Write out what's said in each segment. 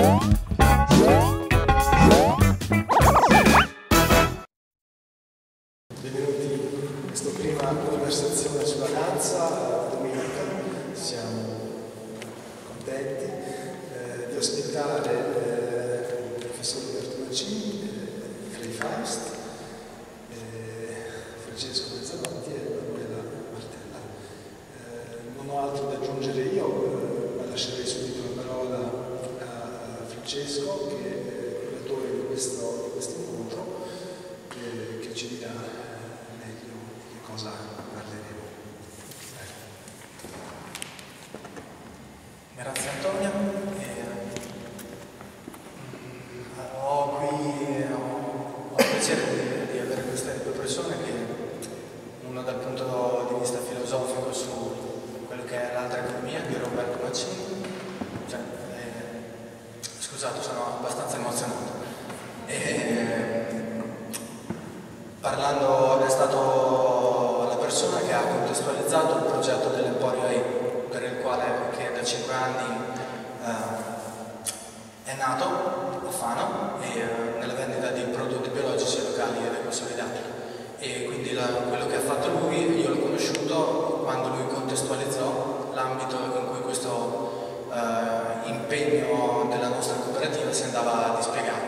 Benvenuti in questa prima conversazione sulla danza. Domenica siamo contenti di ospitare il professor Bertolucci, Frei Faust, Francesco Mezzanotti e Manuela Martella. Non ho altro da aggiungere io, ma lascerei subito la parola a Francesco, che è il curatore di questo incontro, che ci dirà meglio di cosa parleremo. Grazie Antonio. Ho il piacere di avere queste due persone, che uno dal punto di vista filosofico su quello che è l'altra economia, di Roberto Mancini. Scusate, sono abbastanza emozionato. Parlando, è stato la persona che ha contestualizzato il progetto dell'Emporio AI, per il quale, che da 5 anni è nato a Fano, nella vendita di prodotti biologici locali ed ecosolidali. E quindi quello che ha fatto lui, io l'ho conosciuto quando lui contestualizzò l'ambito in cui questo impegno della nostra cooperativa si andava a dispiegare.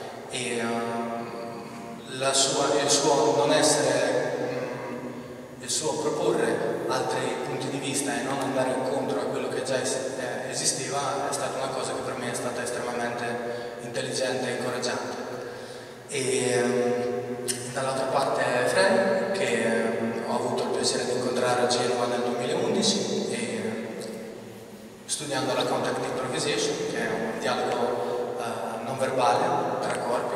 Il suo proporre altri punti di vista e non andare incontro a quello che già esisteva è stata una cosa che per me è stata estremamente intelligente e incoraggiante. Dall'altra parte Frei, che ho avuto il piacere di incontrare a Genova nel 2011, studiando la Contact Improvisation, che è un dialogo non verbale tra corpi,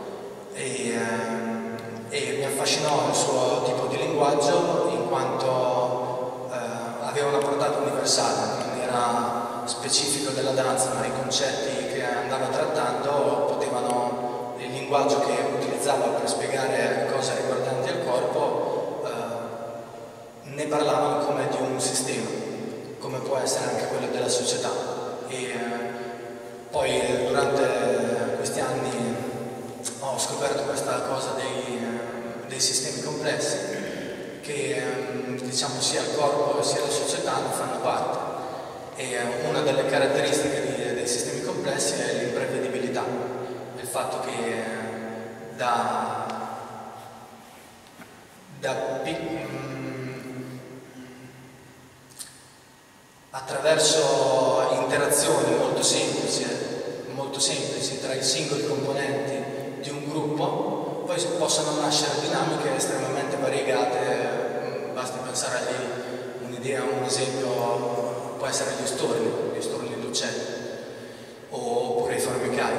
e mi affascinò il suo tipo di linguaggio, in quanto aveva una portata universale, non era specifico della danza, ma i concetti che andava trattando potevano, il linguaggio che utilizzava per spiegare cose riguardanti il corpo, ne parlavano come di un sistema, come può essere anche quello della società. Poi durante questi anni ho scoperto questa cosa dei sistemi complessi, che diciamo sia il corpo sia la società ne fanno parte. E una delle caratteristiche dei sistemi complessi è l'imprevedibilità, il fatto che attraverso interazioni molto semplici tra i singoli componenti di un gruppo, poi possono nascere dinamiche estremamente variegate. Basti pensare a un'idea, un esempio può essere gli storni d'uccelli, oppure i formicai.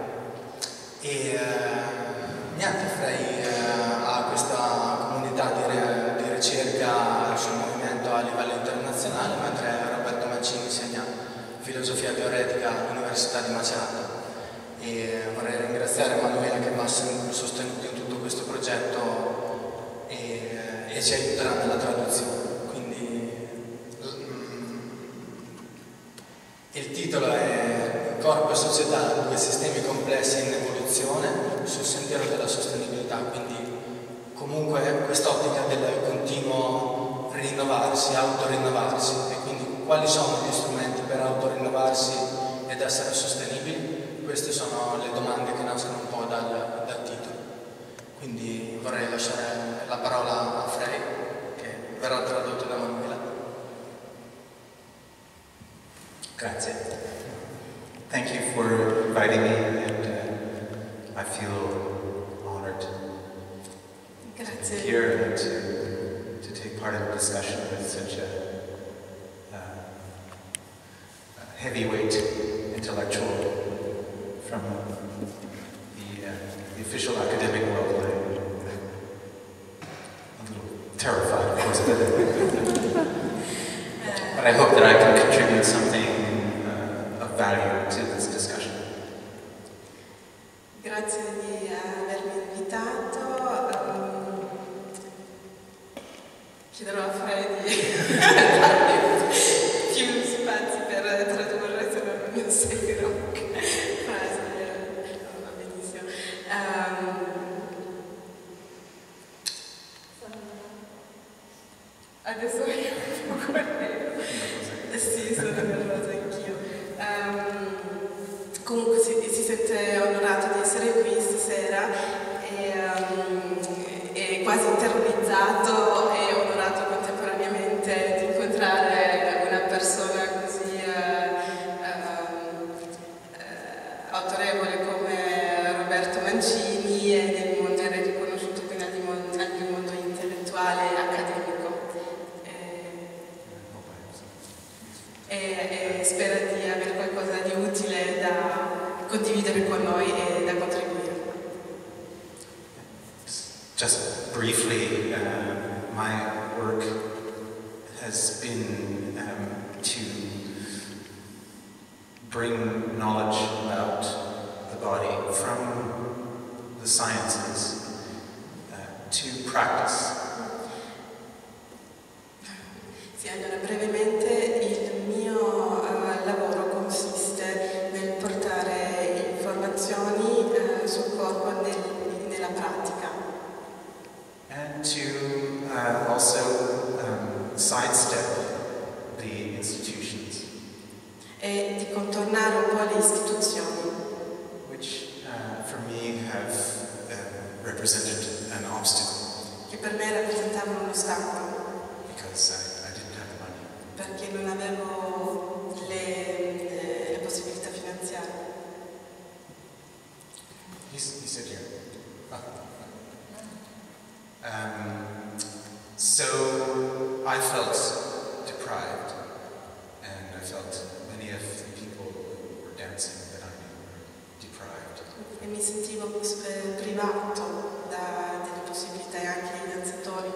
Niente, Frei ha questa comunità di ricerca sul movimento a livello internazionale, mentre Roberto Mancini insegna filosofia teoretica all'Università di Macerata. E vorrei ringraziare Manuela, che mi ha sostenuto in tutto questo progetto e ci aiuterà nella traduzione. Quindi il titolo è Corpo e società, due sistemi complessi in evoluzione sul sentiero della sostenibilità, quindi comunque quest'ottica del continuo rinnovarsi, autorinnovarsi. E quindi quali sono gli strumenti per autorinnovarsi ed essere sostenibili? Queste sono le domande che nascono un po' dal titolo. Quindi vorrei lasciare la parola a Frei, che verrà tradotto da Manuela. Grazie. Thank you for inviting me, and I feel honored to be here and to take part in the discussion with such a heavyweight intellectual from the official academic world. I'm a little terrified, of course, but I hope that I can contribute something of value to this discussion. Grazie di avermi invitato. Chiederò a Frei di darmi più spazi per tradurre, se non mi seguirò. quasi terrorizzato e onorato contemporaneamente di incontrare una persona così autorevole come Roberto Mancini e nel mondo era riconosciuto quindi anche nel mondo intellettuale e accademico. E spera di avere qualcosa di utile da condividere con noi e da contribuire. Just briefly, my work has been to bring knowledge about the body from the sciences to practice. Sì, allora brevemente il mio lavoro consiste nel portare informazioni sul corpo nella pratica. And to also sidestep the institutions, E di contornare un po' le istituzioni, which for me have represented an obstacle che per me rappresentavano un ostacolo, because I didn't have the money. perché non avevo le possibilità finanziarie. You sit here. So I felt deprived, and I felt many of the people who were dancing that I knew were deprived. E mi sentivo privato delle possibilità, e anche i danzatori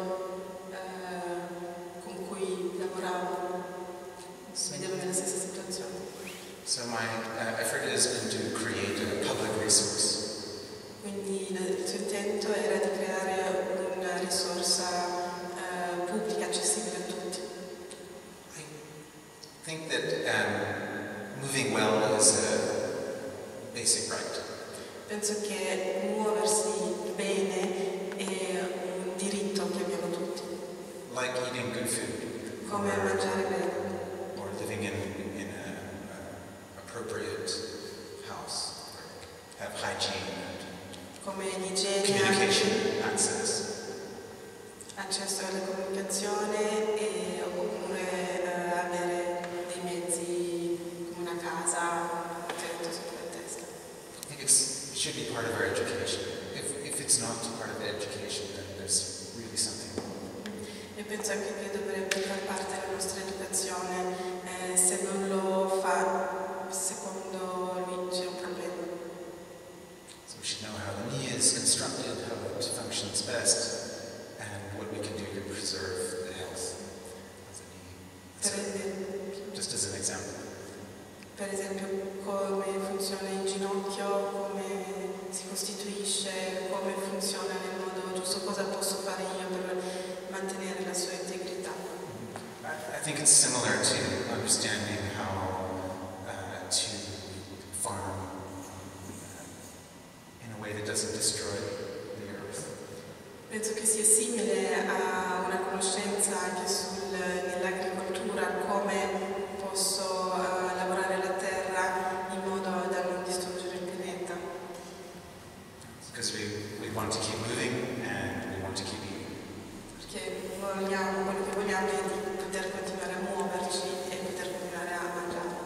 con cui lavoravo si vedevano nella stessa situazione. So my effort has been to create a public resource. Quindi il suo intento era di creare una risorsa pubblica accessibile a tutti. I think that moving well is a basic right. Penso che muoversi bene è un diritto che abbiamo tutti, Like eating good food, come mangiare bene, or living in a appropriate house, have hygiene come and l'igiene, communication access. accesso alla comunicazione e oppure avere dei mezzi come una casa, un tetto sopra la testa. I think it should be part of our education. If it's not part of the education, then there's really something wrong. E penso anche che dovrebbe far parte della nostra educazione, se non lo fa, secondo lui c'è un problema. So we should know how the knee is constructed, how it functions best, and what we can do to preserve the health of the knee. Just as an example. Per esempio come funziona il ginocchio, come si costituisce, come funziona nel modo giusto, cosa posso fare io per mantenere la sua integrità. I think it's similar to understanding how to farm in a way that doesn't destroy the earth. Penso che sia simile a una conoscenza anche nell'agricoltura, come posso lavorare la terra in modo da non distruggere il pianeta. Because we want to keep moving and we want to keep eating. Perché quello che vogliamo è di poter continuare a muoverci e poter continuare a mangiare.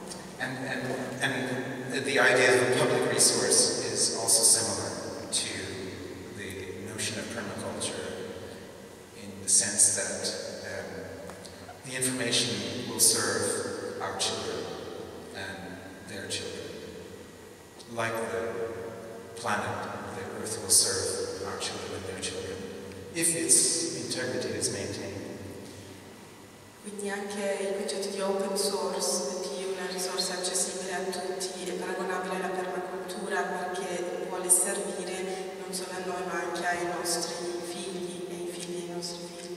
And the idea of a public resource is also similar to the notion of permaculture in the sense that the information will serve our children and their children. Like the planet, the earth will serve our children and their children if its integrity is maintained. Quindi anche il concetto di open source, di una risorsa accessibile a tutti, è paragonabile alla permacultura perché vuole servire non solo a noi ma anche ai nostri figli e ai figli dei nostri figli.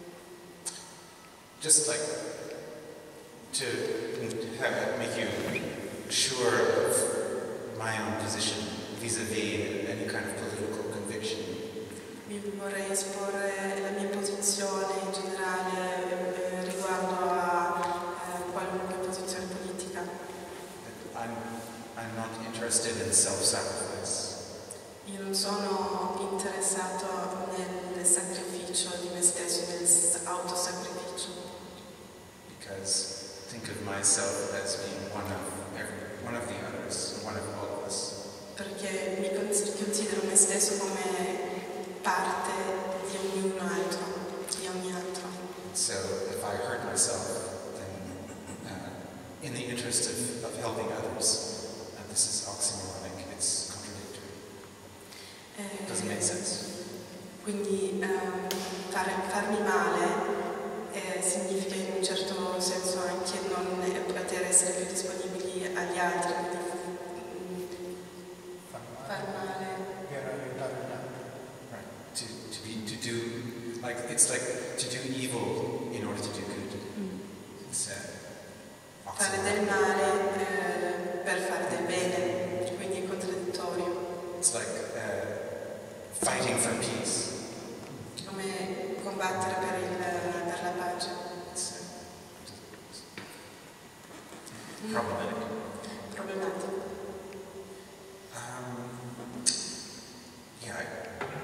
Just like to make you sure of my own position vis-a-vis any kind of political conviction. Vi vorrei esporre la mia posizione in generale riguardo a qualunque posizione politica. I'm not interested in self-sacrifice. Io non sono interessato nel nel sacrificio di me stesso, nell'autosacrificio. Because think of myself as being one of the others, one of all of us. Perché mi considero me stesso come parte di ognuno altro, di ogni altro. So if I hurt myself, then in the interest of helping others, this is oxymoronic, it's contradictory. It doesn't make sense. Quindi farmi male significa in un certo senso anche non poter essere più disponibili agli altri, quindi far male. Per aiutare gli altri. Right. To do, like, it's like to do evil in order to do good. It's Fare del male per fare del bene, quindi è contraddittorio. It's like fighting for peace. Come combattere per la pace. It's problematic. Problematico. Yeah, I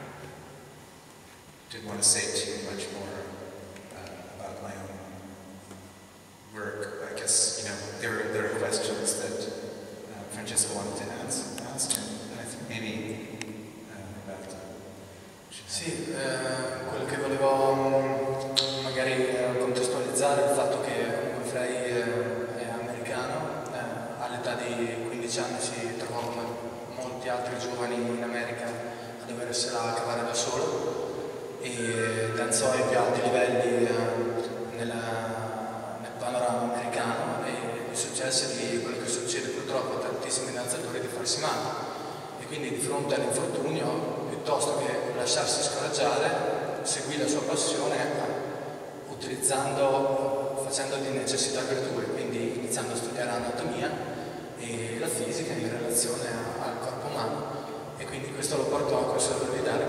didn't want to say too much more about my own work. I guess, there are questions that Francesco wanted to ask, and I think maybe Roberto. Sì, quello che volevo magari contestualizzare è il fatto che comunque Frei è americano, all'età di 15 anni si trovò come molti altri giovani in America a doversela cavare da solo e danzò ai più alti livelli nel panorama americano e gli successe di quello che succede purtroppo a tantissimi danzatori di farsi male. E quindi di fronte all'infortunio, piuttosto che lasciarsi scoraggiare, seguì la sua passione facendo di necessità virtù, quindi iniziando a studiare anatomia e la fisica in relazione al corpo umano, e quindi questo lo portò a consolidare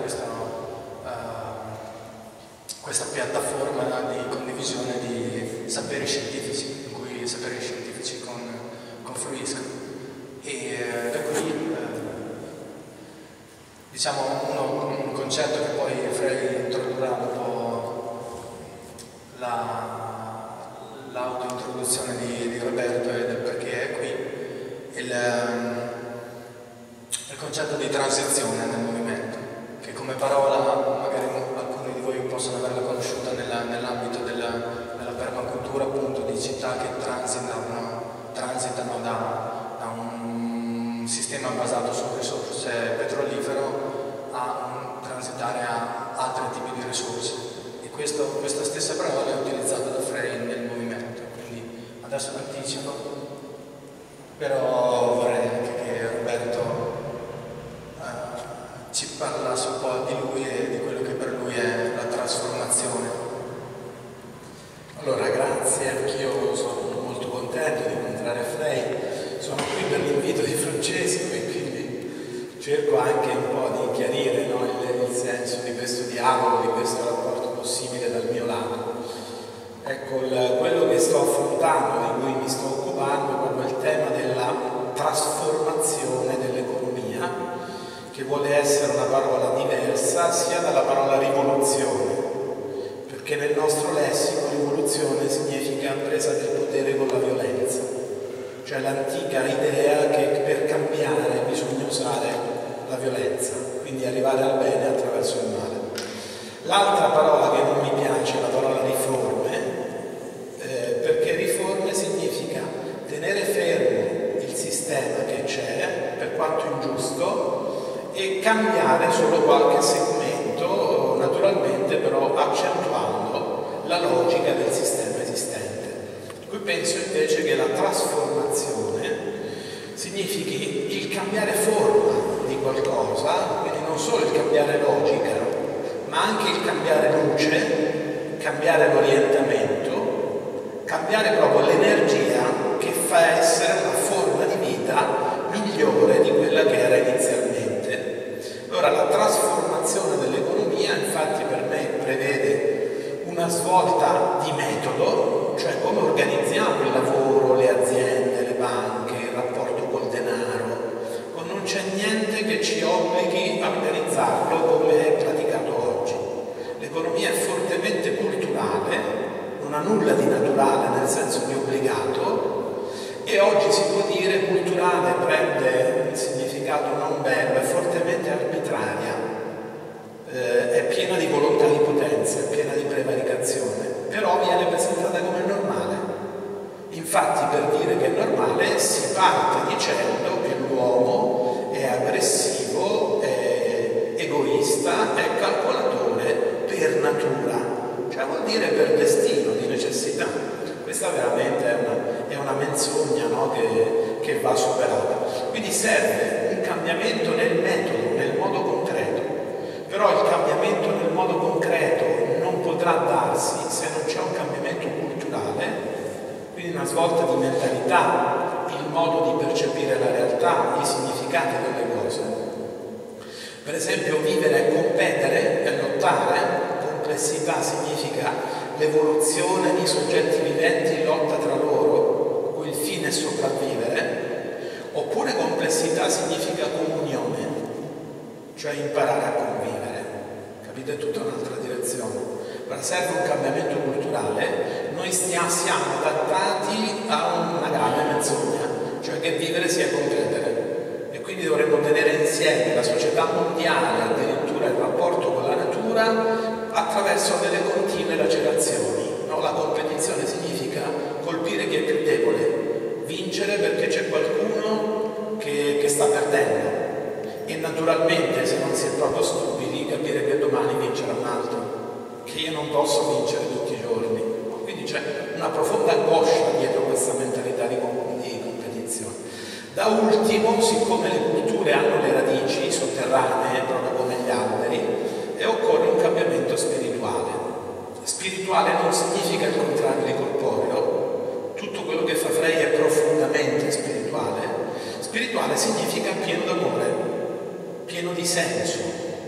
questa piattaforma di condivisione di saperi scientifici, in cui i saperi scientifici confluiscono. E da qui un concetto che poi Frei introdurrà dopo l'autointroduzione di Roberto e del perché è qui, il concetto di transizione nel movimento, che come parola magari alcuni di voi possono averla conosciuta nell'ambito della permacultura, appunto, di città che transitano da un sistema basato su risorse petrolifero a transitare a altri tipi di risorse. E questa stessa parola è utilizzata da Frei nel movimento, quindi adesso l'anticipo, però vorrei anche che Roberto ci parlasse un po' di lui e di quello che per lui è la trasformazione. Allora, grazie, anch'io sono molto contento di incontrare Frei. Sono qui per l'invito di Francesco e quindi cerco anche un po' di chiarire, no, il senso di questo dialogo, di questo rapporto possibile dal mio lato. Ecco, quello che sto affrontando, di cui mi sto occupando, è proprio il tema della trasformazione dell'economia, che vuole essere una parola diversa sia dalla parola rivoluzione, perché nel nostro lessico rivoluzione significa presa del potere con la violenza, cioè l'antica idea che per cambiare bisogna usare la violenza, quindi arrivare al bene attraverso il male. L'altra parola che non mi piace è la parola riforme, perché riforme significa tenere fermo il sistema che c'è, per quanto ingiusto, e cambiare solo qualche segmento, naturalmente però accentuando la logica del sistema esistente. Qui penso invece che la trasformazione significhi il cambiare forma di qualcosa, quindi non solo il cambiare logica, ma anche il cambiare luce, cambiare l'orientamento, cambiare proprio l'energia che fa essere una forma di vita migliore di quella che era inizialmente. Allora la trasformazione dell'economia infatti per me prevede una svolta di metodo, cioè come organizziamo il lavoro, le aziende, le banche, il rapporto col denaro, non c'è niente che ci obblighi a organizzarlo come è praticato oggi. nulla di naturale nel senso di obbligato, e oggi si può dire culturale prende il significato non bello, è fortemente arbitraria, è piena di volontà di potenza, è piena di prevaricazione, però viene presentata come normale. Infatti, per dire che è normale si parte dicendo che l'uomo è aggressivo, è egoista, è calcolatore per natura, cioè vuol dire per destino, di necessità. Questa veramente è una menzogna, no? che va superata. Quindi serve un cambiamento nel metodo, nel modo concreto, però il cambiamento nel modo concreto non potrà darsi se non c'è un cambiamento culturale, quindi una svolta di mentalità, il modo di percepire la realtà, i significati delle cose. Per esempio, vivere e competere e lottare. Complessità significa l'evoluzione di soggetti viventi in lotta tra loro, cui il fine è sopravvivere, oppure complessità significa comunione, cioè imparare a convivere. Capite? È tutta un'altra direzione. Allora serve un cambiamento culturale, noi siamo adattati a una grave menzogna, cioè che vivere sia competere, e quindi dovremmo tenere insieme la società mondiale, addirittura il rapporto con la natura, attraverso delle continue lacerazioni. No? La competizione significa colpire chi è più debole, vincere perché c'è qualcuno che sta perdendo, e naturalmente, se non si è proprio stupidi, capire che domani vincerà un altro, che io non posso vincere tutti i giorni. Quindi c'è una profonda angoscia dietro questa mentalità di competizione. Da ultimo, siccome le culture hanno le radici sotterranee, proprio come gli alberi, e occorre un cambiamento spirituale. Spirituale non significa il contrario di corporeo, tutto quello che fa Frey è profondamente spirituale. Spirituale significa pieno d'amore, pieno di senso,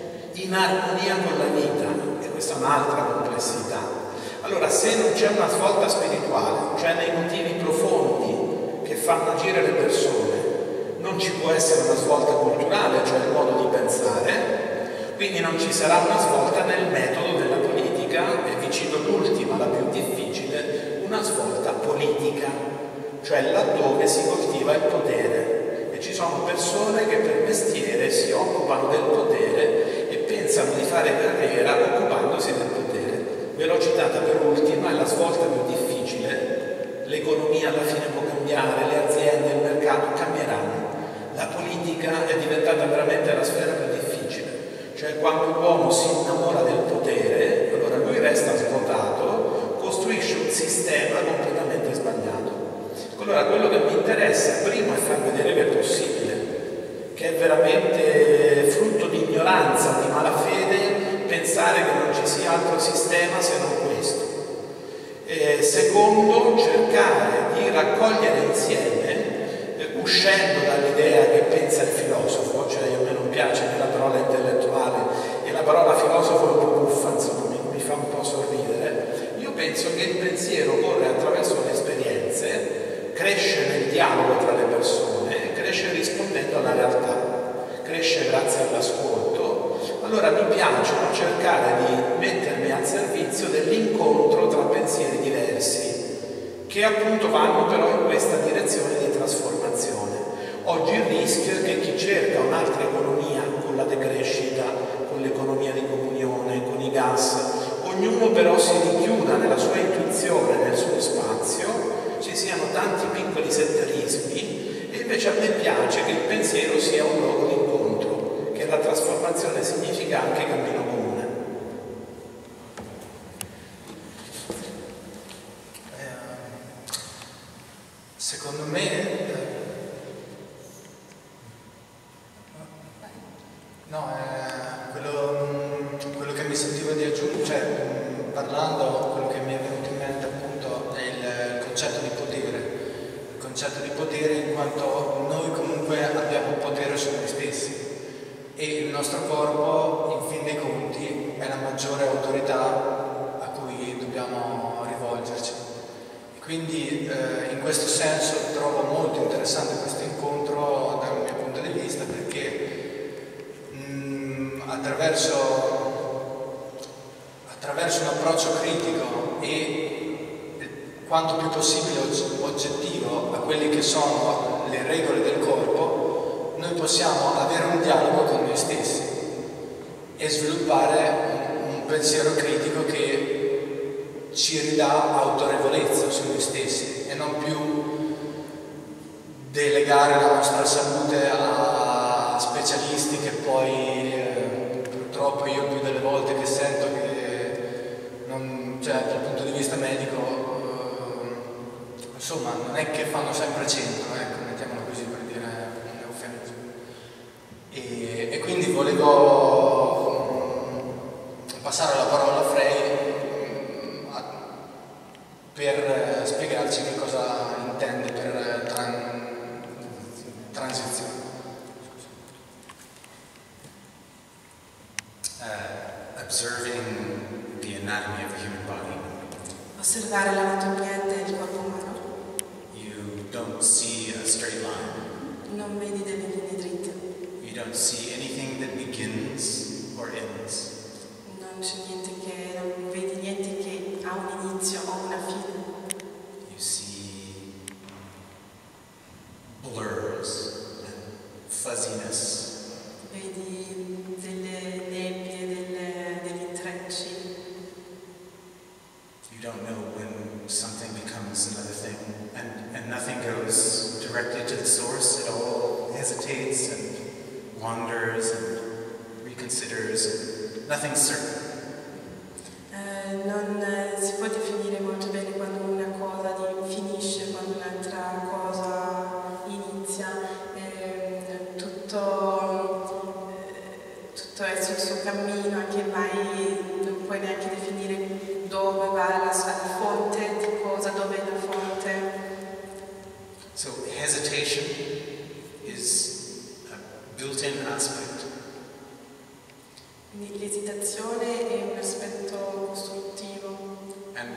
in armonia con la vita, e questa è un'altra complessità. Allora, se non c'è una svolta spirituale, cioè nei motivi profondi che fanno agire le persone, non ci può essere una svolta culturale, cioè il modo di pensare, quindi non ci sarà una svolta nel metodo della politica, e vi cito l'ultima, la più difficile, una svolta politica, cioè laddove si coltiva il potere. E ci sono persone che per mestiere si occupano del potere e pensano di fare carriera occupandosi del potere. Ve l'ho citata per ultima, è la svolta più difficile. L'economia alla fine può cambiare, le aziende, il mercato cambieranno. La politica è diventata veramente la sfera più difficile. Cioè, quando l'uomo si innamora del potere, allora lui resta svuotato, costruisce un sistema completamente sbagliato. Allora, quello che mi interessa prima è far vedere che è possibile, che è veramente frutto di ignoranza, di malafede, pensare che non ci sia altro sistema se non questo. E secondo, cercare di raccogliere insieme, uscendo dall'idea che pensa il filosofo, cioè a me non piace la parola intellettuale e la parola filosofo è un po' buffa, insomma, mi fa un po' sorridere. Io penso che il pensiero corre attraverso le esperienze, cresce nel dialogo tra le persone, cresce rispondendo alla realtà, cresce grazie all'ascolto. Allora mi piace cercare di mettermi al servizio dell'incontro tra pensieri diversi, che appunto vanno però in questa direzione di trasformazione. Oggi il rischio è che chi cerca un'altra economia con la decrescita, con l'economia di comunione, con i gas, ognuno però si richiuda nella sua intuizione, nel suo spazio, ci siano tanti piccoli setterismi, e invece a me piace che il pensiero sia un luogo di incontro, che la trasformazione significa anche cammino comune. Secondo me, quello che mi sentivo di aggiungere, cioè parlando, quello che mi è venuto in mente appunto è il concetto di potere. Il concetto di potere in quanto noi comunque abbiamo potere su noi stessi e il nostro corpo, in fin dei conti, è la maggiore autorità a cui dobbiamo rivolgerci. Quindi in questo senso trovo molto interessante questo incontro dal mio punto di vista, perché attraverso un approccio critico e quanto più possibile oggettivo a quelle che sono le regole del corpo, noi possiamo avere un dialogo con noi stessi e sviluppare un pensiero critico che ci ridà autorevolezza su noi stessi e non più delegare la nostra salute a specialisti che poi purtroppo io più delle volte che sento che dal punto di vista medico insomma non è che fanno sempre centro, ecco, mettiamolo così per dire un eufemismo. E quindi volevo passare la parola a Frey per spiegarci che cosa intende per transizione. Observing the anatomy of the human body. Osservare l'anatomia del corpo umano. You don't see a straight line. Non vedi delle linee dritte. You don't see anything that begins or ends. Non vedi niente che ha un inizio o una fine. You see blurs and fuzziness. Vedi delle nebbie, degli intrecci. You don't know when something becomes another thing, and nothing goes directly to the source. It all hesitates and wanders and reconsiders. And nothing's certain. Non si può definire molto bene quando una cosa finisce, quando un'altra cosa inizia. Tutto è sul suo cammino, anche non puoi neanche definire dove va alla fonte, di cosa, dove è la fonte. So hesitation is a built-in aspect. Quindi l'esitazione è un aspetto costruttivo. And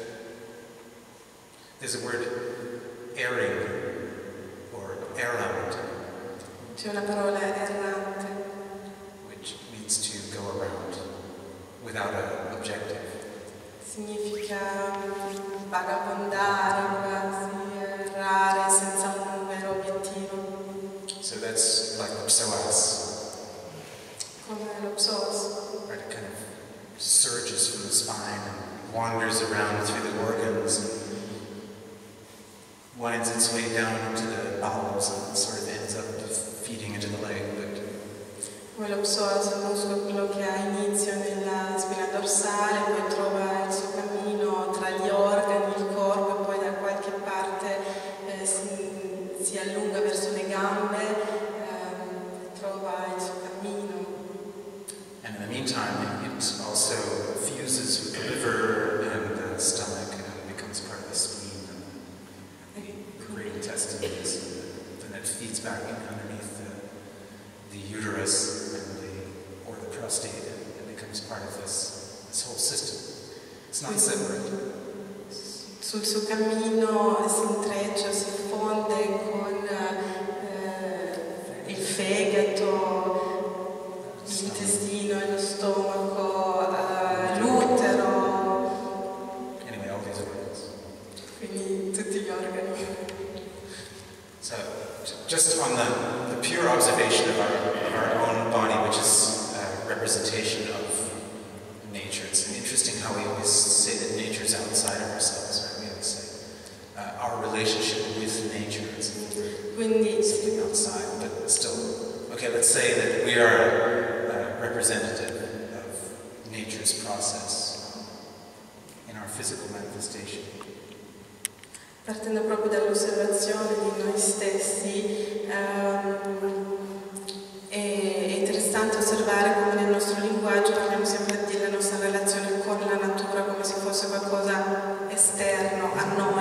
there's a word erring or errand. C'è una parola errante. Which means to go around without an objective. Significa vagabondare, quasi errare senza un vero obiettivo. So that's like psoas. Come lo psoas. Right, it kind of surges from the spine and wanders around through the organs and winds its way down into the bowels and sort of ends up feeding into the leg. Come lo psoas è un muscolo che ha inizio nella spina dorsale, poi trova il suo cammino tra gli organi, il corpo, e poi da qualche parte si allunga verso le gambe, trova il suo cammino. And in the meantime, it also fuses with the liver and the stomach and becomes part of the spleen and the great intestines, and then it feeds back in underneath the uterus or the prostate and becomes part of this whole system. It's not separate. Sul suo cammino si intreccia, si fonde con il fegato, l'intestino, lo stomaco, l'utero. Anyway, all these organs. Quindi tutti gli organi. So, just on the pure observation of our own body, which is a representation of nature, it's interesting how we always say that nature is outside of ourselves, right? We always say our relationship with nature is something outside, but still, okay, let's say that we are a representative of nature's process in our physical manifestation. Partendo proprio dall'osservazione di noi stessi, è interessante osservare come nel nostro linguaggio parliamo sempre della nostra relazione con la natura come se fosse qualcosa esterno a noi,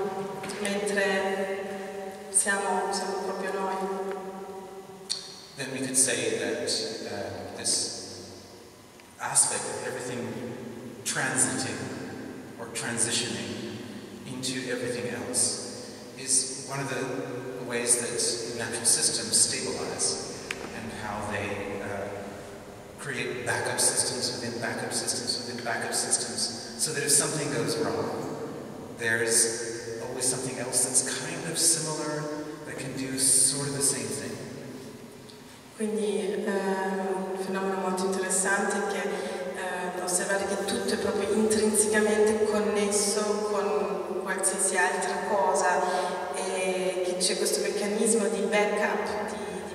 mentre siamo proprio noi. Then we could say that this aspect of everything transiting or transitioning into everything else is one of the ways that natural systems stabilize and how they create backup systems within backup systems within backup systems, so that if something goes wrong, there's always something else that's kind of similar that can do sort of the same thing. Quindi un fenomeno molto interessante è che osservare che tutto è proprio intrinsecamente connesso con qualsiasi altra cosa e che c'è questo meccanismo di backup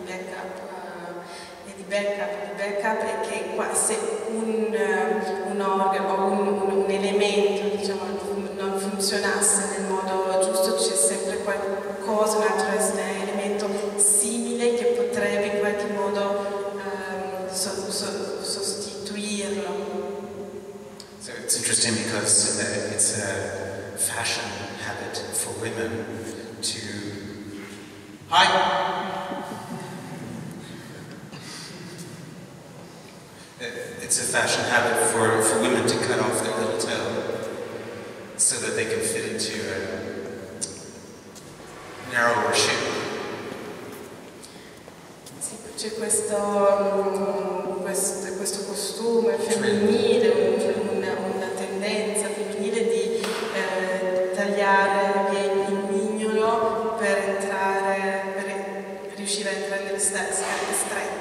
e che se un organo o un elemento, diciamo, non funzionasse nel modo giusto, c'è sempre qualcosa, un altro elemento simile che potrebbe in qualche modo sostituirlo. So it's interesting because it's a fashion habit for women to... Hi! It's a fashion habit for women to cut off their little toe so that they can fit into a narrower shoe. Sì, c'è questo costume femminile, una tendenza femminile di tagliare via il mignolo per riuscire a entrare nelle scale strette.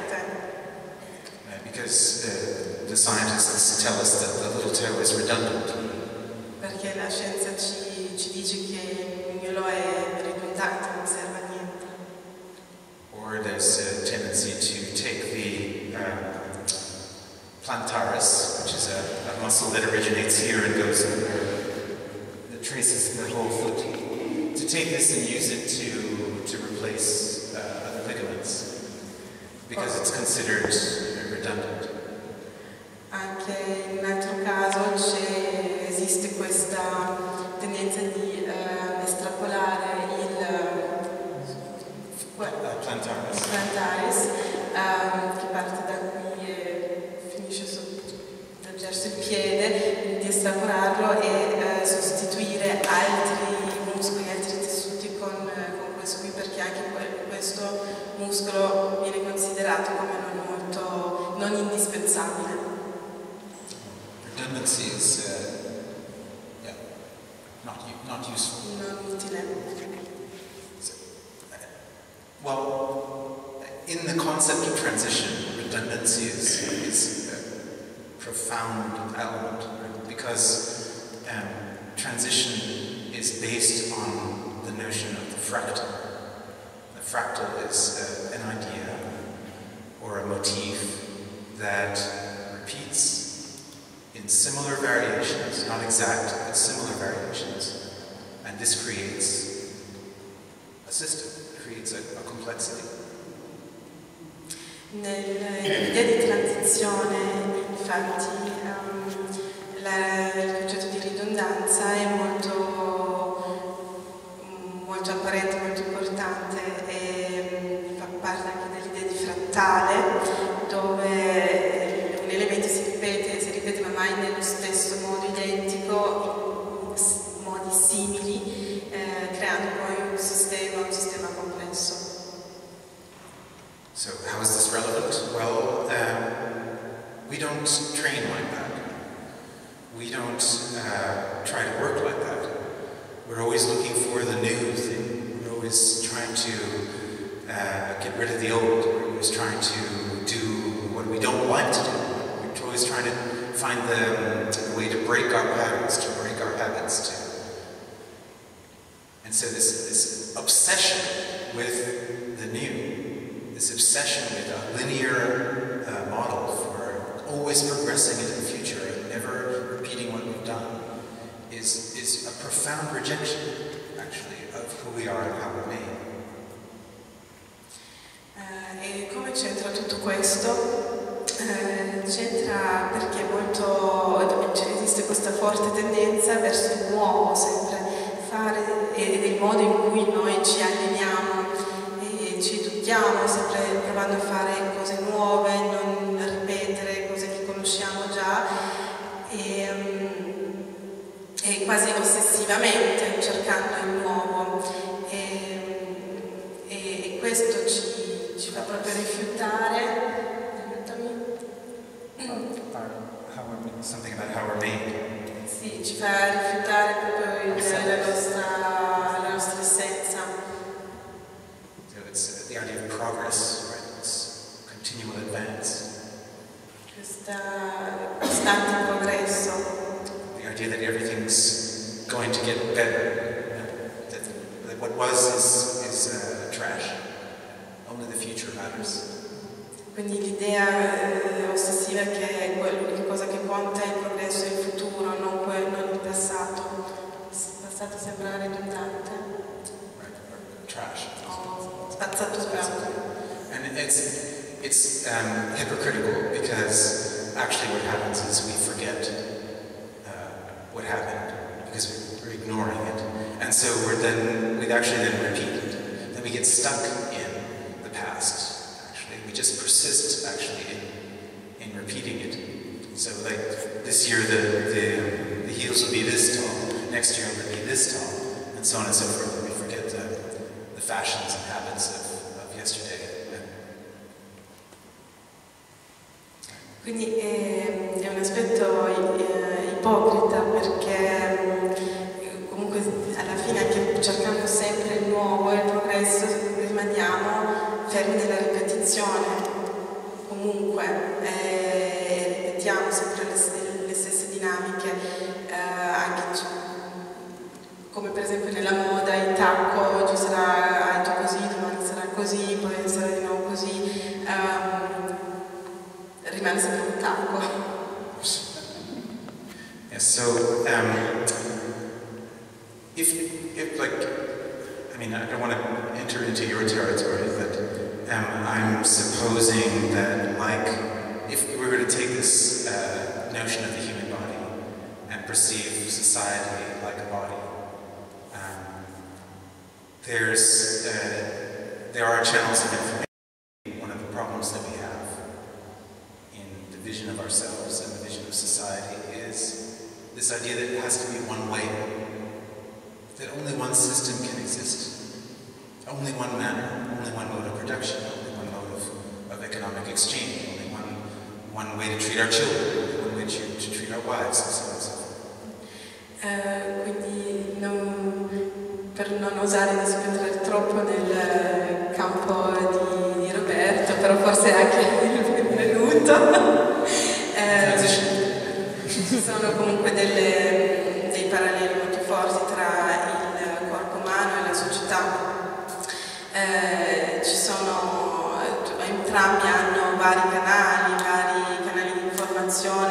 Because the scientists tell us that the little toe is redundant. Perché la scienza ci dice che il mignolo è ridondante, non serve a niente. Or there's a tendency to take the plantaris, which is a muscle that originates here and goes over, that traces the whole foot, to take this and use it to replace other ligaments, because it's considered redundant. Anche in un altro caso esiste questa tendenza di estrapolare il plantaris che parte da qui e finisce verso il piede, di estrapolarlo e sostituire altri muscoli, altri tessuti con questo qui, perché anche questo muscolo viene considerato come non indispensabile. Redundancy is not useful. Non utile. Well, in the concept of transition, redundancy is a profound element, because transition is based on the notion of the fractal. The fractal is an idea or a motif that repeats in similar variations, not exact, but similar variations, and this creates a system, creates a complexity. Nell'idea di transizione, infatti, il concetto di ridondanza è molto apparente, molto importante e fa parte anche dell'idea di frattale, dove un elemento si ripete ma mai nello stesso modo identico, in modi simili, creando poi un sistema complesso. So how is this relevant? Well, we don't train like that. We don't try to work like that. We're always looking for the new thing. We're always trying to get rid of the old. We're always trying to do what we don't like to do. We're always trying to find the way to break our patterns, to break our habits, and so this obsession with the new, this obsession with a linear model for always progressing into the future and never repeating what we've done is a profound rejection, actually, of who we are and how we're made. E come c'entra tutto questo? C'entra perché esiste questa forte tendenza verso il nuovo, sempre fare, ed è il modo in cui noi ci alleniamo e ci educhiamo, sempre provando a fare cose nuove, non ripetere cose che conosciamo già e quasi ossessivamente cercando il nuovo e questo ci fa proprio rifiutare Something about how we're made. Sì, ci fa rifiutare proprio la nostra essenza. So it's the idea of progress, right? It's continual advance. Costante progresso. The idea that everything's going to get better. That what was is trash. Only the future matters. Quindi l'idea ossessiva che l'unica cosa che conta è il progresso e il futuro, non il passato. Il passato sembra ridondante. Right? Trash. O spazzatura. And it's hypocritical because actually what happens is we forget what happened because we're ignoring it. And so we actually then repeat it. Then we get stuck in the past. We just persist actually in repeating it. So like this year the heels will be this tall, next year will be this tall, and so on and so forth. We forget the fashions and habits of yesterday. Quindi è un aspetto ipocrita perché comunque alla fine anche cercando sempre il nuovo e il progresso rimaniamo fermi nella ripetizione, comunque ripetiamo sempre le stesse dinamiche, anche come per esempio nella moda il tacco, oggi sarà alto così, domani sarà così, poi sarà di nuovo così, rimane sempre un tacco. Yeah, so if like, I mean, I don't want to enter into your territory, but I'm supposing that, like, if we were going to take this notion of the human body and perceive society like a body, there are channels of information. One of the problems that we have in the vision of ourselves and the vision of society is this idea that it has to be one way, that only one system can exist, only one manner, only one mode of production, only one mode of economic exchange, only one way to treat our children, only one way to treat our wives, and so on and so forth. Quindi per non osare di spendere troppo nel campo di Roberto, però forse anche il benvenuto. Ci sono comunque dei paralleli molto forti tra il corpo umano e la società. Entrambi hanno vari canali di informazione,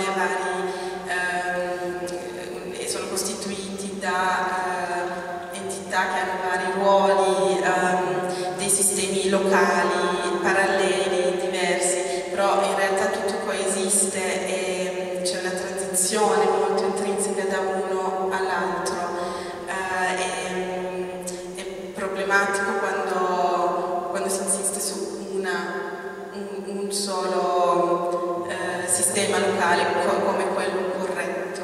e sono costituiti da entità che hanno vari ruoli, dei sistemi locali, paralleli, diversi, però in realtà tutto coesiste e c'è una transizione molto intrinseca da uno all'altro. È problematico quando si insiste su un solo sistema locale come quello corretto.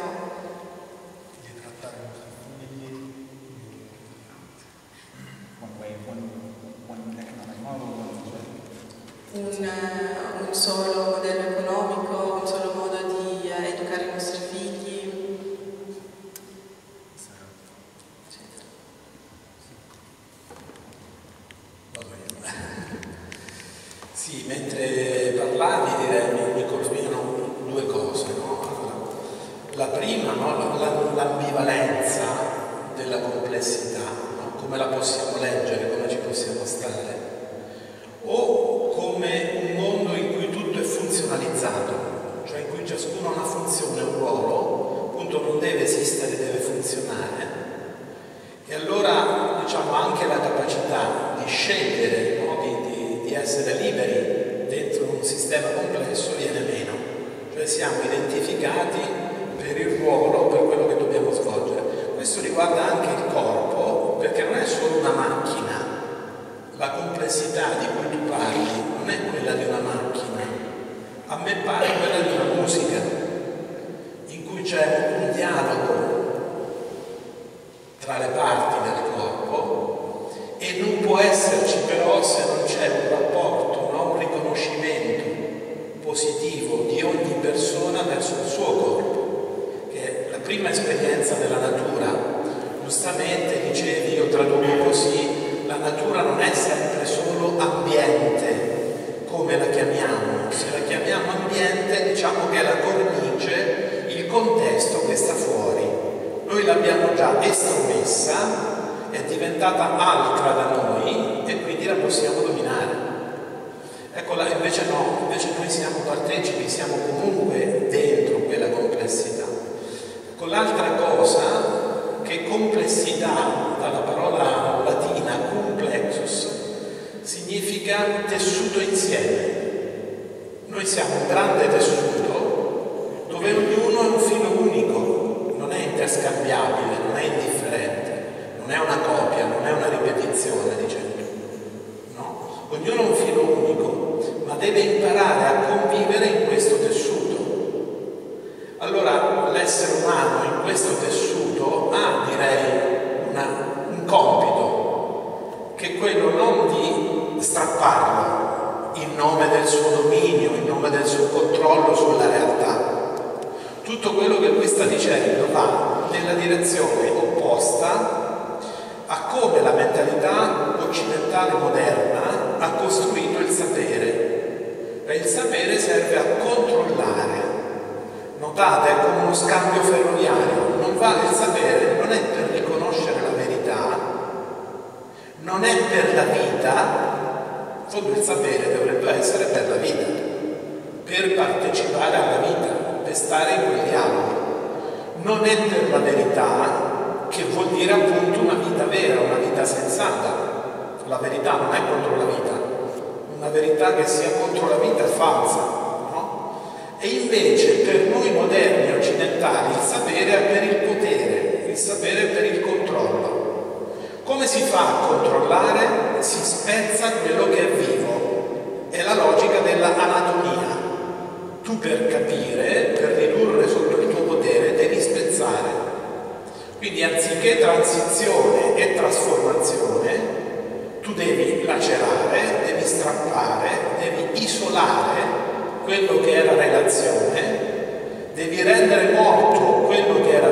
Un solo modello economico, un solo modo di educare i nostri figli. Sì, mentre parlavi direi mi colpivano due cose, no? Allora, la prima, no? L'ambivalenza della complessità, no? Come la possiamo leggere, come ci possiamo stare, o come un mondo in cui tutto è funzionalizzato, cioè in cui ciascuno ha una funzione, un ruolo, appunto non deve esistere, deve funzionare, e allora diciamo anche la capacità di scegliere, no? di essere liberi dentro un sistema complesso viene meno, cioè siamo identificati per il ruolo, per quello che dobbiamo svolgere. Questo riguarda anche il corpo, perché non è solo una macchina, la complessità di cui tu parli non è quella di una macchina, a me pare quella di una musica, in cui c'è un dialogo tra le parti del corpo e non può esserci però se non c'è un rapporto, no? Un riconoscimento positivo di ogni persona verso il suo corpo, che è la prima esperienza diciamo che è la cornice, il contesto che sta fuori. Noi l'abbiamo già estromessa, è diventata altra da noi e quindi la possiamo dominare. Eccola, invece no, invece noi siamo partecipi, siamo comunque dentro quella complessità. Con l'altra cosa, che complessità, dalla parola latina complexus, significa tessuto insieme. Noi siamo un grande tessuto dove ognuno è un filo unico, non è interscambiabile, non è indifferente, non è una copia, non è una ripetizione di certo. No? Ognuno è un filo unico, ma deve imparare a convivere in questo tessuto. Allora l'essere umano in questo tessuto ha, direi, un compito, che è quello non di strapparlo in nome del suo dominio, in nome del suo controllo sulla realtà. Tutto quello che lui sta dicendo va nella direzione opposta a come la mentalità occidentale moderna ha costruito il sapere. E il sapere serve a controllare. Notate, è come uno scambio ferroviario. Non vale il sapere, non è per riconoscere la verità, non è per la vita. In fondo il sapere dovrebbe essere per la vita, per partecipare alla vita, per stare in quel dialogo. Non è per la verità, che vuol dire appunto una vita vera, una vita sensata. La verità non è contro la vita, una verità che sia contro la vita è falsa. E invece per noi moderni occidentali il sapere è per il potere, il sapere è per il controllo. Come si fa a controllare? Si spezza quello che è vivo. È la logica dell'anatomia. Tu per capire, per ridurre sotto il tuo potere, devi spezzare. Quindi anziché transizione e trasformazione, tu devi lacerare, devi strappare, devi isolare quello che era relazione, devi rendere morto quello che era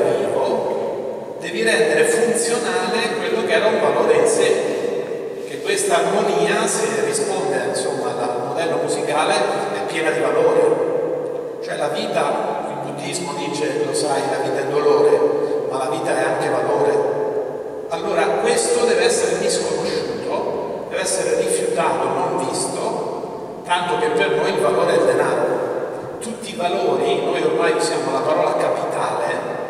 vivo, devi rendere funzionale quello che era un valore in sé, che questa armonia, se risponde insomma al modello musicale, è piena di valore. Cioè la vita, il buddismo dice, lo sai, la vita è dolore, ma la vita è anche valore. Allora questo deve essere misconosciuto, deve essere rifiutato, non visto, tanto che per noi il valore è il denaro. Tutti i valori, noi ormai usiamo la parola capitale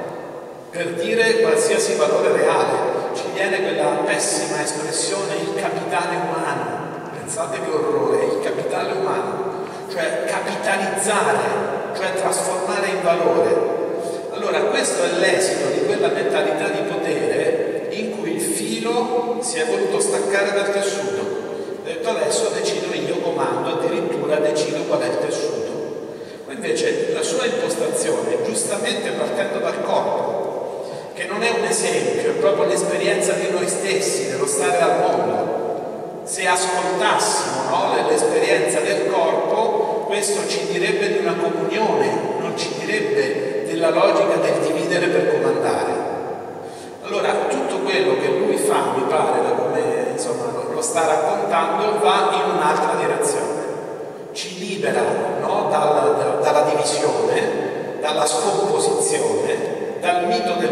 per dire qualsiasi valore reale. Ci viene quella pessima espressione, il capitale umano. Pensate che orrore, il capitale umano. Cioè capitalizzare, cioè trasformare in valore. Allora questo è l'esito di quella mentalità di potere in cui il filo si è voluto staccare dal tessuto. Ha detto adesso decido io, comando, addirittura decido qual è il tessuto. Poi invece la sua impostazione, giustamente partendo dal corpo, che non è un esempio, è proprio l'esperienza di noi stessi, dello stare al mondo. Se ascoltassimo l'esperienza del corpo, questo ci direbbe di una comunione, non ci direbbe della logica del dividere per comandare. Allora tutto quello che lui fa, mi pare, da come insomma lo sta raccontando, va in un'altra direzione. Ci libera, no? dalla divisione, dalla scomposizione, dal mito del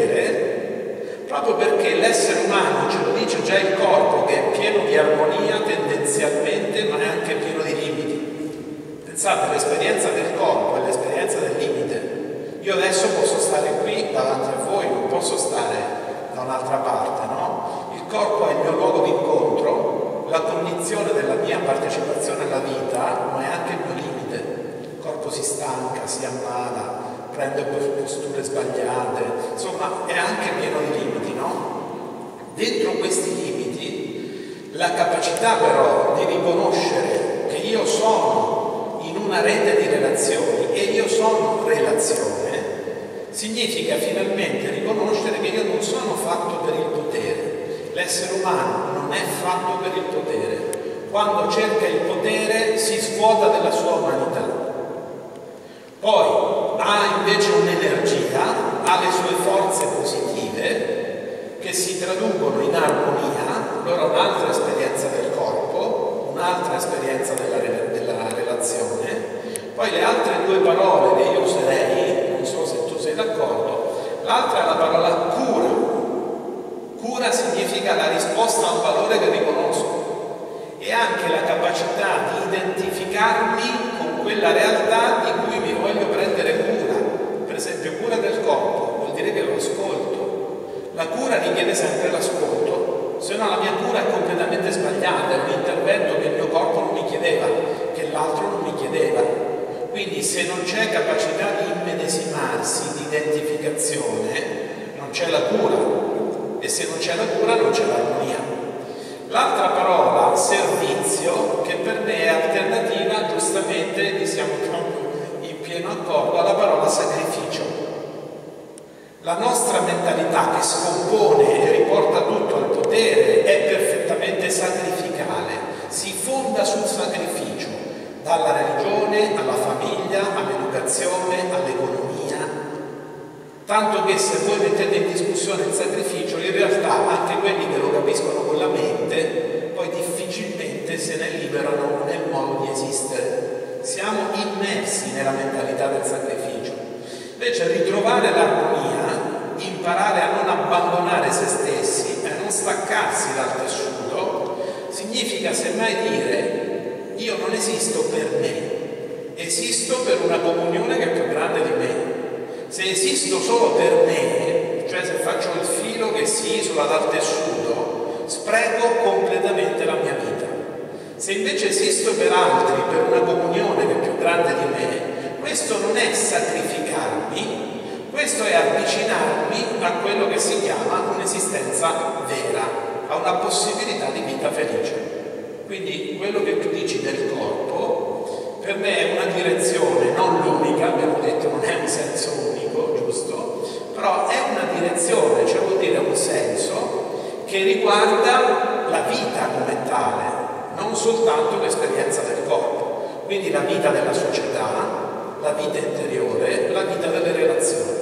potere, proprio perché l'essere umano, ce lo dice già il corpo, che è pieno di armonia tendenzialmente, ma è anche pieno di limiti. Pensate, l'esperienza del corpo è l'esperienza del limite. Io adesso posso stare qui davanti a voi, non posso stare da un'altra parte, no? Il corpo è il mio luogo di incontro, la condizione della mia partecipazione alla vita, ma è anche il mio limite. Il corpo si stanca, si ammala, prende posture sbagliate, insomma è anche pieno di limiti, no? Dentro questi limiti la capacità però di riconoscere che io sono in una rete di relazioni e io sono relazione, significa finalmente riconoscere che io non sono fatto per il potere. L'essere umano non è fatto per il potere. Quando cerca il potere si svuota della sua umanità. Poi ha invece un'energia, ha le sue forze positive che si traducono in armonia, allora un'altra esperienza del corpo, un'altra esperienza della relazione, Poi le altre due parole che io userei, non so se tu sei d'accordo, l'altra è la parola cura. Cura significa la risposta a un valore che riconosco e anche la capacità di identificarmi con quella realtà di cui mi voglio prendere cura. Per esempio, cura del corpo vuol dire che lo ascolto. La cura richiede sempre l'ascolto, se no la mia cura è completamente sbagliata, è un intervento che il mio corpo non mi chiedeva, che l'altro non mi chiedeva. Quindi se non c'è capacità di immedesimarsi, di identificazione, non c'è la cura. E se non c'è la cura non c'è l'armonia. L'altra parola, servizio, che per me è alternativa, giustamente, siamo proprio in pieno accordo, alla parola sacrificio. La nostra mentalità che scompone e riporta tutto al potere è perfettamente sacrificale, si fonda sul sacrificio, dalla religione alla famiglia, all'educazione, all'economia. Tanto che se voi mettete in discussione il sacrificio, in realtà anche quelli che lo capiscono con la mente, poi difficilmente se ne liberano nel modo di esistere. Siamo immersi nella mentalità del sacrificio. Invece ritrovare l'armonia, imparare a non abbandonare se stessi e a non staccarsi dal tessuto, significa semmai dire: io non esisto per me, esisto per una comunione che è più grande di me. Se esisto solo per me, cioè se faccio il filo che si isola dal tessuto, spreco completamente la mia vita. Se invece esisto per altri, per una comunione che è più grande di me, questo non è sacrificarmi, questo è avvicinarmi a quello che si chiama un'esistenza vera, a una possibilità di vita felice. Quindi quello che tu dici del corpo, per me è una direzione, non l'unica, abbiamo detto non è un senso unico, giusto? Però è una direzione, cioè vuol dire un senso che riguarda la vita come tale, non soltanto l'esperienza del corpo, quindi la vita della società, la vita interiore, la vita delle relazioni.